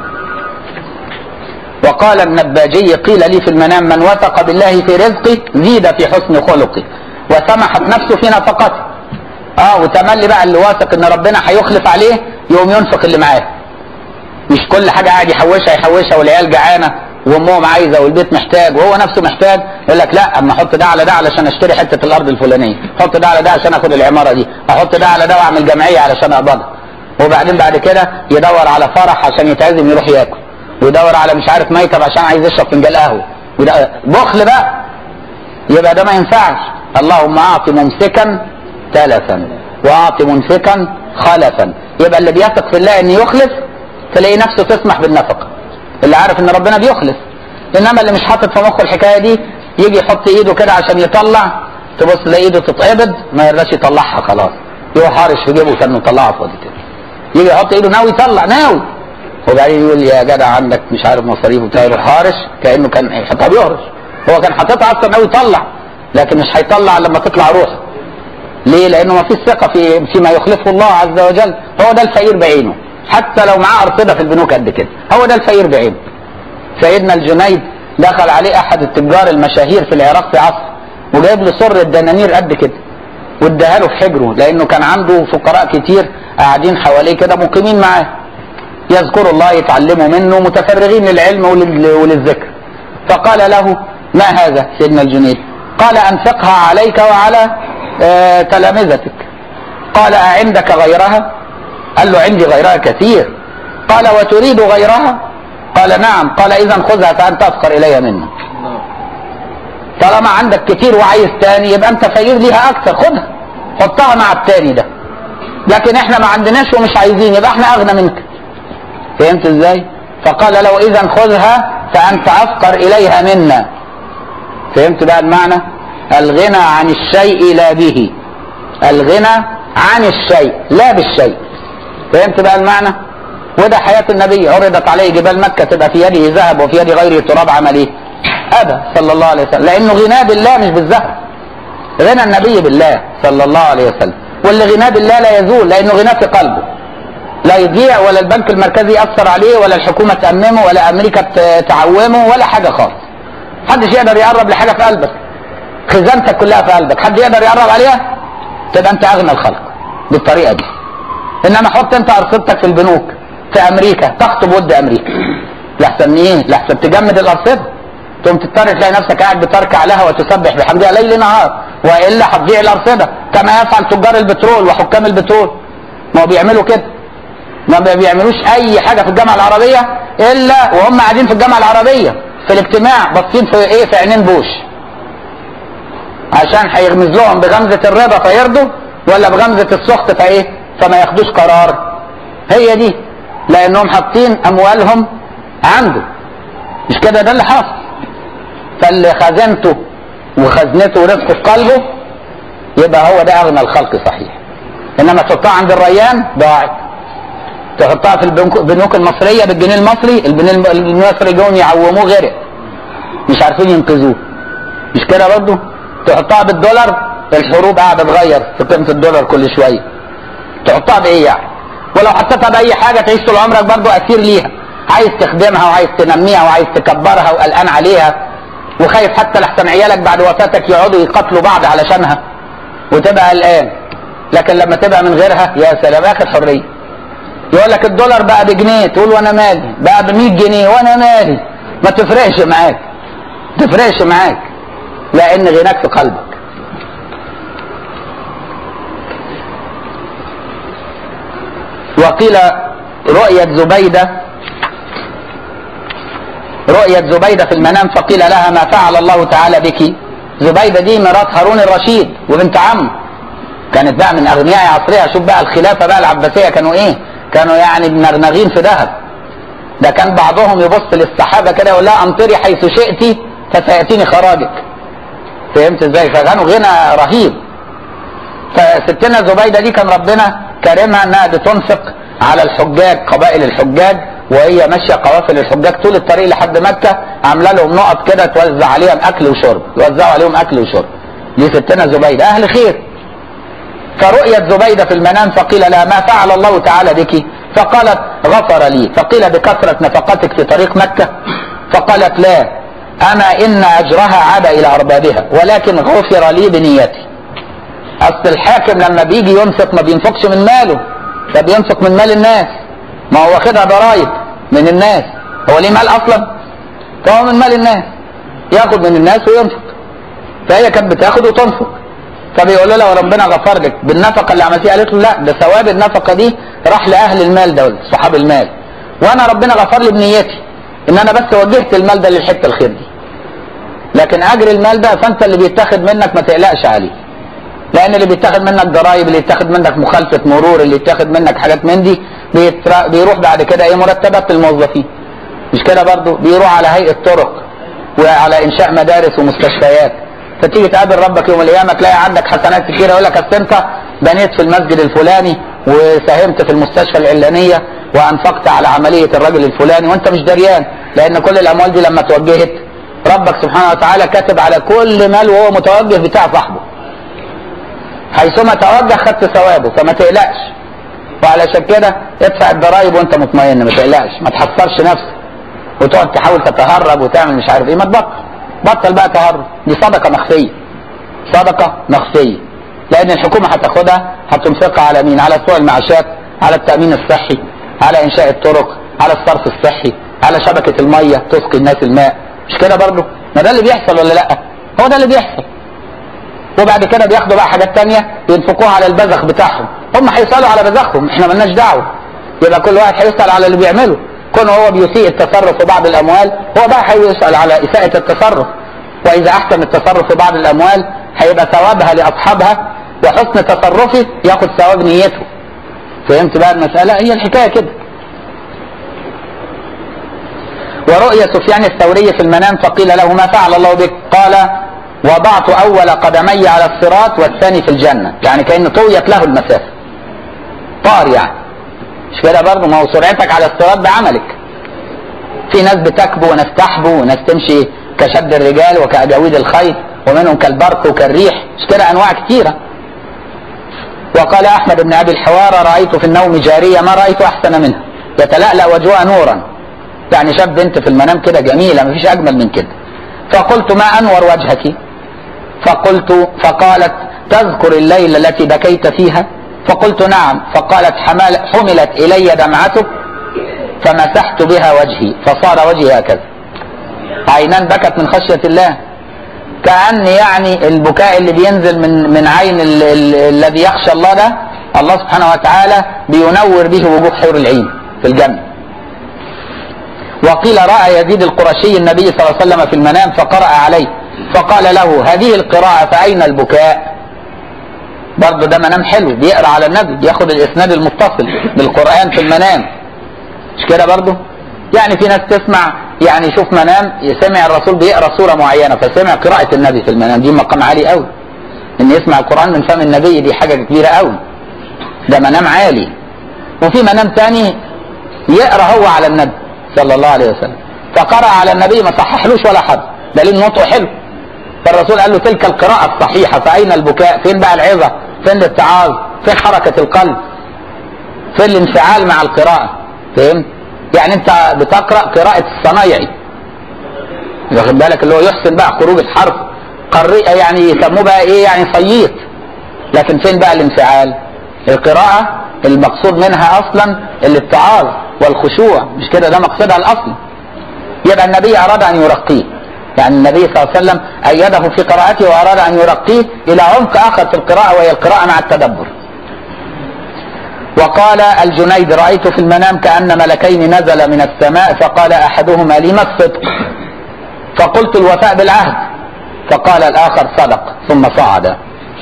وقال النباجي قيل لي في المنام من وثق بالله في رزقه زيد في حسن خلقه وسمحت نفسه في نفقته. اه وتملي بقى اللي واثق ان ربنا هيخلف عليه يقوم ينفق اللي معاه، مش كل حاجه قاعد يحوشها يحوشها والعيال جعانه وامهم عايزه والبيت محتاج وهو نفسه محتاج، يقول لك لا اما احط ده على ده علشان اشتري حته الارض الفلانيه، احط ده على ده عشان اخد العماره دي، احط ده على ده واعمل جمعيه علشان اقبضها. وبعدين بعد كده يدور على فرح عشان يتعزم يروح ياكل، ويدور على مش عارف ميكب عشان عايز يشرب فنجان قهوه، بخل بقى. يبقى ده ما ينفعش. اللهم اعط ممسكا تلفا واعط منفكا خلفا. يبقى اللي بيثق في الله ان يخلف تلاقي نفسه تسمح بالنفقه، اللي عارف ان ربنا بيخلف. انما اللي مش حاطط في مخه الحكايه دي يجي يحط ايده كده عشان يطلع، تبص تلاقي ايده تتقبض ما يرضاش يطلعها، خلاص يروح حارش في جيبه كانه طلعها فاضي كده. يجي يحط ايده ناوي يطلع ناوي، وبعدين يقول يا جدع عندك مش عارف مصاريف وبتاع، يروح حارش كانه كان يحطها بيهرش. هو كان حاططها اصلا ناوي يطلع، لكن مش هيطلع لما تطلع روحه. ليه؟ لانه ما فيش ثقه في فيما يخلفه الله عز وجل. هو ده الفقير بعينه، حتى لو معاه ارصده في البنوك قد كده، هو ده الفقير بعينه. سيدنا الجنيد دخل عليه احد التجار المشاهير في العراق في عصر، وجايب له سر الدنانير قد كده واداها له في حجره، لانه كان عنده فقراء كتير قاعدين حواليه كده مقيمين معاه يذكروا الله يتعلموا منه متفرغين للعلم وللذكر. فقال له ما هذا سيدنا الجنيد؟ قال انفقها عليك وعلى آه تلامذتك. قال أعندك غيرها؟ قال له عندي غيرها كثير. قال وتريد غيرها؟ قال نعم. قال إذا خذها فأنت أفقر إلي منه. طالما عندك كتير وعايز تاني يبقى أنت فقير ليها أكثر، خذها حطها مع التاني ده. لكن إحنا ما عندناش ومش عايزين يبقى إحنا أغنى منك. فهمت إزاي؟ فقال له إذا خذها فأنت أفقر إليها منا. فهمت بقى المعنى؟ الغنى عن الشيء لا به، الغنى عن الشيء لا بالشيء. فهمت بقى المعنى؟ وده حياة النبي. عرضت عليه جبال مكة تبقى في يده ذهب وفي يد غيره تراب، عمل ايه؟ ابى صلى الله عليه وسلم، لانه غناه بالله مش بالذهب. غنى النبي بالله صلى الله عليه وسلم، واللي غناه بالله لا يزول، لانه غناه في قلبه لا يضيع، ولا البنك المركزي يأثر عليه، ولا الحكومة تأممه، ولا امريكا تعومه، ولا حاجة خالص. محدش يقدر يقرب لحاجة في قلبك، خزانتك كلها في قلبك، حد يقدر يقرب عليها؟ تبقى انت اغنى الخلق بالطريقة دي. انما حط انت ارصدتك في البنوك في امريكا، تخطب ود امريكا، لحسن ايه؟ لحسن تجمد الارصده، تقوم تضطر تلاقي نفسك قاعد بتركع لها وتسبح بحمدها ليل نهار، والا هتضيع الارصده كما يفعل تجار البترول وحكام البترول. ما هو بيعملوا كده، ما بيعملوش اي حاجه في الجامعه العربيه الا وهم قاعدين في الجامعه العربيه في الاجتماع باصين في ايه؟ في عينين بوش، عشان هيغمز لهم بغمزه الرضا فيرضوا، ولا بغمزه السخط فايه؟ فما ياخدوش قرار. هي دي، لانهم حاطين اموالهم عنده، مش كده؟ ده اللي حاصل. فاللي خزنته وخزنته ورزقه في قلبه يبقى هو ده اغنى الخلق صحيح. انما تحطها عند الريان ضاعت، تحطها في البنوك المصريه بالجنيه المصري، الجنيه المصري جم يعوموه غرق، مش عارفين ينقذوه، مش كده برضه؟ تحطها بالدولار، الحروب قاعده تغير في قيمه الدولار كل شويه. تحطها بايه يعني؟ ولو حطيتها باي حاجه تعيش طول عمرك برضه اسير ليها، عايز تخدمها وعايز تنميها وعايز تكبرها وقلقان عليها، وخايف حتى لحسن عيالك بعد وفاتك يقعدوا يقتلوا بعض علشانها وتبقى قلقان. لكن لما تبقى من غيرها يا سلام، اخر حريه. يقول لك الدولار بقى بجنيه، تقول وانا مالي، بقى ب مية جنيه وانا مالي، ما تفرقش معاك، ما تفرقش معاك، لان غناك في قلبك. وقيل رؤية زبيدة رؤية زبيدة في المنام فقيل لها ما فعل الله تعالى بك. زبيدة دي مرات هارون الرشيد وبنت عمه، كانت بقى من اغنياء عصرها. شوف بقى الخلافة بقى العباسية كانوا ايه؟ كانوا يعني منغنغين في ذهب. ده كان بعضهم يبص للصحابة كده يقول لها امطري حيث شئتي فسيأتيني خراجك. فهمت ازاي؟ فكانوا غنى رهيب. فستنا زبيدة دي كان ربنا كرمها انها بتنفق على الحجاج، قبائل الحجاج، وهي ماشيه قوافل الحجاج طول الطريق لحد مكه، عامله لهم نقط كده توزع عليهم اكل وشرب، يوزعوا عليهم اكل وشرب. دي ستنا زبيده اهل خير. فرؤيت زبيده في المنام فقيل لها ما فعل الله تعالى بك؟ فقالت غفر لي. فقيل بكثره نفقتك في طريق مكه؟ فقالت لا، اما ان اجرها عاد الى اربابها، ولكن غفر لي بنيتي. اصل الحاكم لما بيجي ينفق ما بينفقش من ماله، ده بينفق من مال الناس، ما هو واخدها ضرايب من الناس، هو ليه مال اصلا؟ فهو من مال الناس، ياخد من الناس وينفق. فهي كانت بتاخد وتنفق، فبيقول لها وربنا غفر لك بالنفقه اللي عملتيها. قالت له لا، ده ثواب النفقه دي راح لاهل المال دول صحاب المال، وانا ربنا غفر لي بنيتي ان انا بس وجهت المال ده للحته الخير دي. لكن اجر المال ده فانت اللي بيتاخد منك ما تقلقش عليه، لان اللي بيتاخد منك ضرايب، اللي يتاخد منك مخالفه مرور، اللي يتاخد منك حاجات من دي بيروح بعد كده ايه؟ مرتبات الموظفين، مش كده برضو؟ بيروح على هيئه طرق وعلى انشاء مدارس ومستشفيات. فتيجي تقابل ربك يوم القيامه تلاقي عندك حسنات كتيره، يقول لك اصل انت بنيت في المسجد الفلاني وساهمت في المستشفى العلانيه وانفقت على عمليه الرجل الفلاني وانت مش دريان، لان كل الاموال دي لما توجهت ربك سبحانه وتعالى كاتب على كل مال وهو متوجه بتاع صاحبه، حيثما توجه خدت ثوابه، فما تقلقش. وعلشان كده ادفع الضرايب وانت مطمئن، ما تقلقش، ما تحصرش نفسك وتقعد تحاول تتهرب وتعمل مش عارف ايه. ما تبطل، بطل بقى تهرب، دي صدقه مخفيه، صدقه مخفيه، لان الحكومه هتاخدها هتنفقها على مين؟ على سوق المعاشات، على التامين الصحي، على انشاء الطرق، على الصرف الصحي، على شبكه الميه تسقي الناس الماء، مش كده برضه؟ ما ده اللي بيحصل ولا لا؟ هو ده اللي بيحصل. وبعد كده بياخدوا بقى حاجات تانية ينفقوها على البذخ بتاعهم، هم هيسألوا على بذخهم، احنا مالناش دعوه. يبقى كل واحد هيسأل على اللي بيعمله، كونه هو بيسيء التصرف في بعض الاموال هو بقى هيسأل على اساءة التصرف، واذا احسن التصرف في بعض الاموال هيبقى ثوابها لاصحابها، وحسن تصرفه ياخد ثواب نيته. فهمت بقى المسألة؟ هي الحكاية كده. ورؤيا سفيان الثوري في المنام فقيل له ما فعل الله بك؟ قال وضعت اول قدمي على الصراط والثاني في الجنه، يعني كأنه طويت له المسافه، طار يعني، مش كده برضه؟ ما هو سرعتك على الصراط بعملك. في ناس بتكبو وناس تحبو وناس تمشي كشد الرجال وكأجاويد الخيل، ومنهم كالبرق وكالريح، مش كده انواع كثيره. وقال احمد بن ابي الحوار رايت في النوم جاريه ما رايت احسن منها يتلألأ وجهها نورا، يعني شاف بنت في المنام كده جميله ما فيش اجمل من كده. فقلت ما انور وجهك؟ فقلت فقالت تذكر الليله التي بكيت فيها؟ فقلت نعم. فقالت حمل حملت الي دمعتك فمسحت بها وجهي فصار وجهي هكذا، عينان بكت من خشيه الله، كأن يعني البكاء اللي بينزل من من عين ال ال الذي يخشى الله ده الله سبحانه وتعالى بينور به وجوه حور العين في الجنة. وقيل رأى يزيد القرشي النبي صلى الله عليه وسلم في المنام فقرأ عليه فقال له هذه القراءة فأين البكاء؟ برضه ده منام حلو، بيقرأ على النبي، بياخد الإسناد المتصل بالقرآن في المنام، مش كده برضه؟ يعني في ناس تسمع يعني يشوف منام سمع الرسول بيقرا سوره معينه فسمع قراءه النبي في المنام، دي مقام عالي قوي، ان يسمع القران من فم النبي دي حاجه كبيره قوي، ده منام عالي. وفي منام ثاني يقرا هو على النبي صلى الله عليه وسلم فقرأ على النبي ما صححلوش ولا حد، دليل نطقه حلو. فالرسول قال له تلك القراءه الصحيحه فاين البكاء؟ فين بقى العظه؟ فين الاتعاظ؟ فين حركه القلب؟ فين الانفعال مع القراءه؟ فهمت؟ يعني انت بتقرأ قراءة الصنايعي واخد بالك، اللي هو يحسن بقى خروج الحرف قرئة، يعني يسموه بقى ايه يعني صييت. لكن فين بقى الانفعال؟ القراءة المقصود منها اصلا الاتعاظ والخشوع، مش كده؟ ده مقصدها الاصلي. يبقى النبي اراد ان يرقيه، يعني النبي صلى الله عليه وسلم ايده في قراءته واراد ان يرقيه الى عمق اخر في القراءة وهي القراءة مع التدبر. وقال الجنيد رأيت في المنام كأن ملكين نزل من السماء فقال أحدهما لما الصدق؟ فقلت الوفاء بالعهد. فقال الآخر صدق ثم صعد.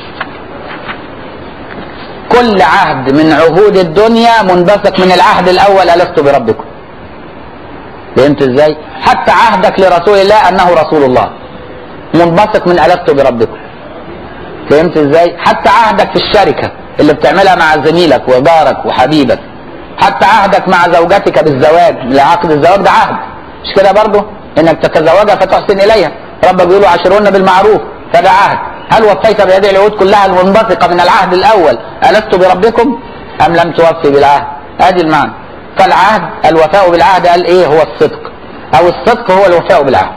كل عهد من عهود الدنيا منبثق من العهد الأول ألست بربكم. فهمت ازاي؟ حتى عهدك لرسول الله أنه رسول الله منبثق من ألست بربكم. فهمت ازاي؟ حتى عهدك في الشركة اللي بتعملها مع زميلك وجارك وحبيبك، حتى عهدك مع زوجتك بالزواج، لعقد الزواج ده عهد، مش كده برضه؟ انك تتزوجها فتحسن اليها، ربك بيقولوا عاشرون بالمعروف، فده عهد. هل وفيت بهذه العهود كلها المنبثقه من العهد الاول الست بربكم ام لم توفي بالعهد؟ ادي المعنى. فالعهد الوفاء بالعهد قال ايه؟ هو الصدق، او الصدق هو الوفاء بالعهد.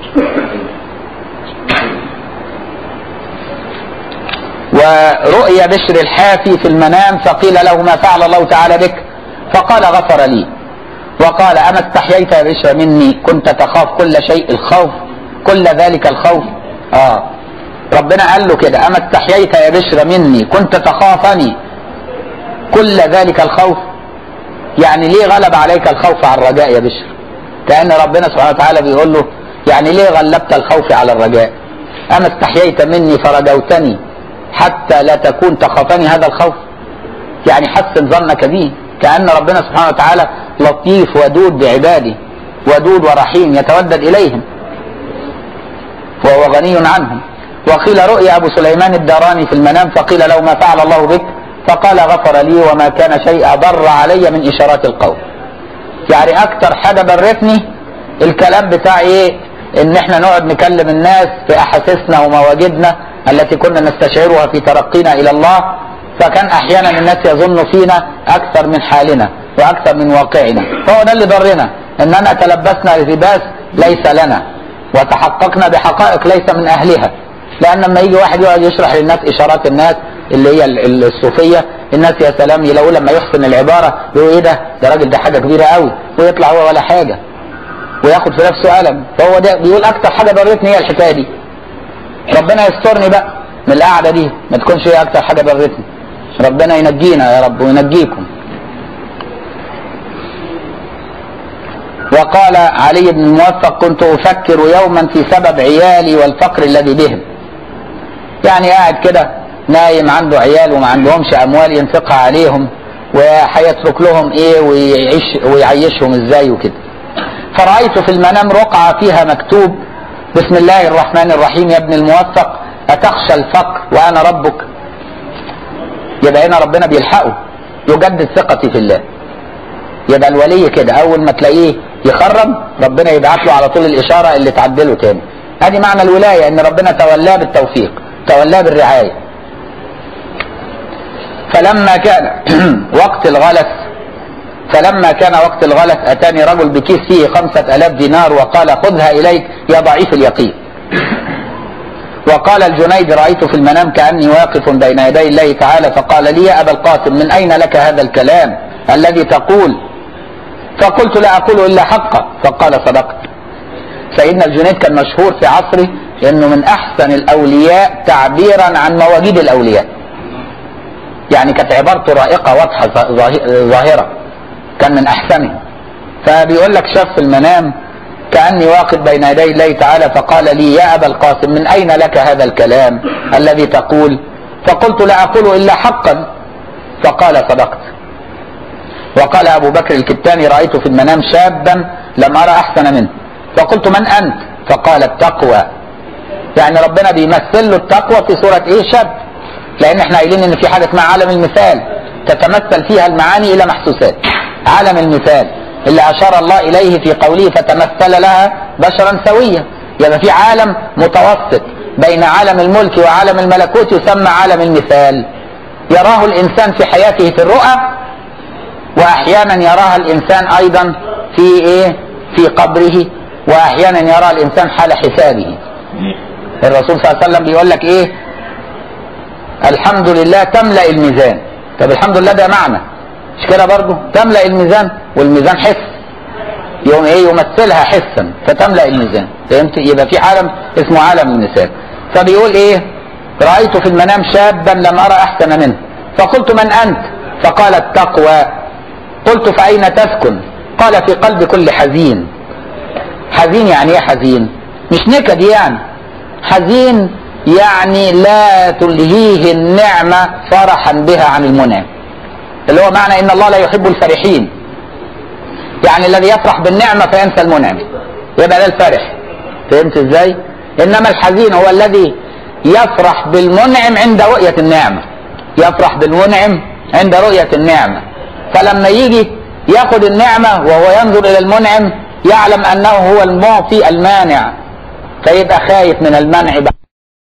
ورؤيا بشر الحافي في المنام فقيل له ما فعل الله تعالى بك؟ فقال غفر لي. وقال أما استحييت يا بشر مني كنت تخاف كل شيء الخوف، كل ذلك الخوف؟ آه ربنا قال له كده أما استحييت يا بشر مني كنت تخافني كل ذلك الخوف؟ يعني ليه غلب عليك الخوف على الرجاء يا بشر؟ كأن ربنا سبحانه وتعالى بيقول له يعني ليه غلبت الخوف على الرجاء؟ أما استحييت مني فرجوتني حتى لا تكون تخافني هذا الخوف؟ يعني حسن ظنك بي، كأن ربنا سبحانه وتعالى لطيف ودود بعباده، ودود ورحيم يتودد إليهم وهو غني عنهم. وقيل رؤيا أبو سليمان الداراني في المنام فقيل له ما فعل الله بك؟ فقال غفر لي وما كان شيء أضر علي من إشارات القول. يعني أكتر حاجة برتني الكلام بتاع إيه؟ إن إحنا نقعد نكلم الناس في أحاسيسنا ومواجدنا التي كنا نستشعرها في ترقينا إلى الله، فكان أحيانا الناس يظن فينا أكثر من حالنا وأكثر من واقعنا، فهو ده اللي ضرنا، إننا تلبسنا لباس ليس لنا وتحققنا بحقائق ليس من أهلها. لأن لما يجي واحد يقعد يشرح للناس إشارات الناس اللي هي الصوفية، الناس يا سلام يلاقوا لما يحسن العبارة يقولوا إيه ده؟ ده راجل ده حاجة كبيرة قوي، ويطلع هو ولا حاجة وياخد في نفسه قلم. فهو ده بيقول أكثر حاجة ضرتني هي الحكاية دي. ربنا يسترني بقى من القعدة دي، ما تكونش هي أكثر حاجة ضرتني. ربنا ينجينا يا رب وينجيكم. وقال علي بن الموفق كنت أفكر يوما في سبب عيالي والفقر الذي بهم. يعني قاعد كده نايم عنده عيال وما عندهمش أموال ينفقها عليهم، وهيترك لهم إيه ويعيش ويعيشهم إزاي وكده. فرأيت في المنام رقعة فيها مكتوب بسم الله الرحمن الرحيم يا ابن الموفق أتخشى الفقر وأنا ربك؟ يبقى هنا ربنا بيلحقه، يجدد ثقتي في الله. يبقى الولي كده أول ما تلاقيه يخرب ربنا يبعت له على طول الاشاره اللي تعدله تاني. ادي معنى الولايه، ان ربنا تولاه بالتوفيق، تولاه بالرعايه. فلما كان وقت الغلس فلما كان وقت الغلس اتاني رجل بكيس فيه خمسة الاف دينار وقال خذها اليك يا ضعيف اليقين. وقال الجنيد رأيت في المنام كأني واقف بين يدي الله تعالى فقال لي يا أبا القاسم من أين لك هذا الكلام الذي تقول؟ فقلت لا أقول إلا حقا. فقال صدقت. سيدنا الجنيد كان مشهور في عصره إنه من أحسن الأولياء تعبيرا عن مواجيد الأولياء، يعني كانت عبارته رائقة واضحة ظاهرة، كان من أحسنه. فبيقول لك شاف في المنام كأني واقف بين يدي الله تعالى فقال لي يا أبا القاسم من أين لك هذا الكلام الذي تقول؟ فقلت لا أقول إلا حقا. فقال صدقت. وقال أبو بكر الكتاني رأيت في المنام شابا لم أرى أحسن منه فقلت من أنت؟ فقال التقوى. يعني ربنا بيمثل له التقوى في صورة إيه؟ شاب. لأن احنا قايلين إن في حاجة اسمها عالم المثال تتمثل فيها المعاني إلى محسوسات. عالم المثال اللي أشار الله إليه في قوله فتمثل لها بشرا سويا، يبقى في عالم متوسط بين عالم الملك وعالم الملكوت يسمى عالم المثال، يراه الإنسان في حياته في الرؤى، وأحيانا يراها الإنسان أيضا في إيه؟ في قبره، وأحيانا يرى الإنسان حال حسابه. الرسول صلى الله عليه وسلم بيقول لك إيه؟ الحمد لله تملأ الميزان. طب الحمد لله ده معنى مش كده برضه؟ تملأ الميزان، والميزان حس، يوم ايه؟ يمثلها حسا فتملأ الميزان. فهمت؟ يبقى في عالم اسمه عالم المثال. فبيقول ايه؟ رأيت في المنام شابا لم أرى أحسن منه فقلت من أنت؟ فقال التقوى. قلت فأين تسكن؟ قال في قلب كل حزين. حزين يعني ايه حزين؟ مش نكد يعني، حزين يعني لا تلهيه النعمة فرحا بها عن المنعم، اللي هو معنى ان الله لا يحب الفرحين، يعني الذي يفرح بالنعمة فينسى المنعم، يبقى ده الفرح. فهمت ازاي؟ انما الحزين هو الذي يفرح بالمنعم عند رؤية النعمة، يفرح بالمنعم عند رؤية النعمة، فلما يجي ياخد النعمة وهو ينظر الى المنعم يعلم انه هو المعطي المانع، فيبقى خايف من المنع.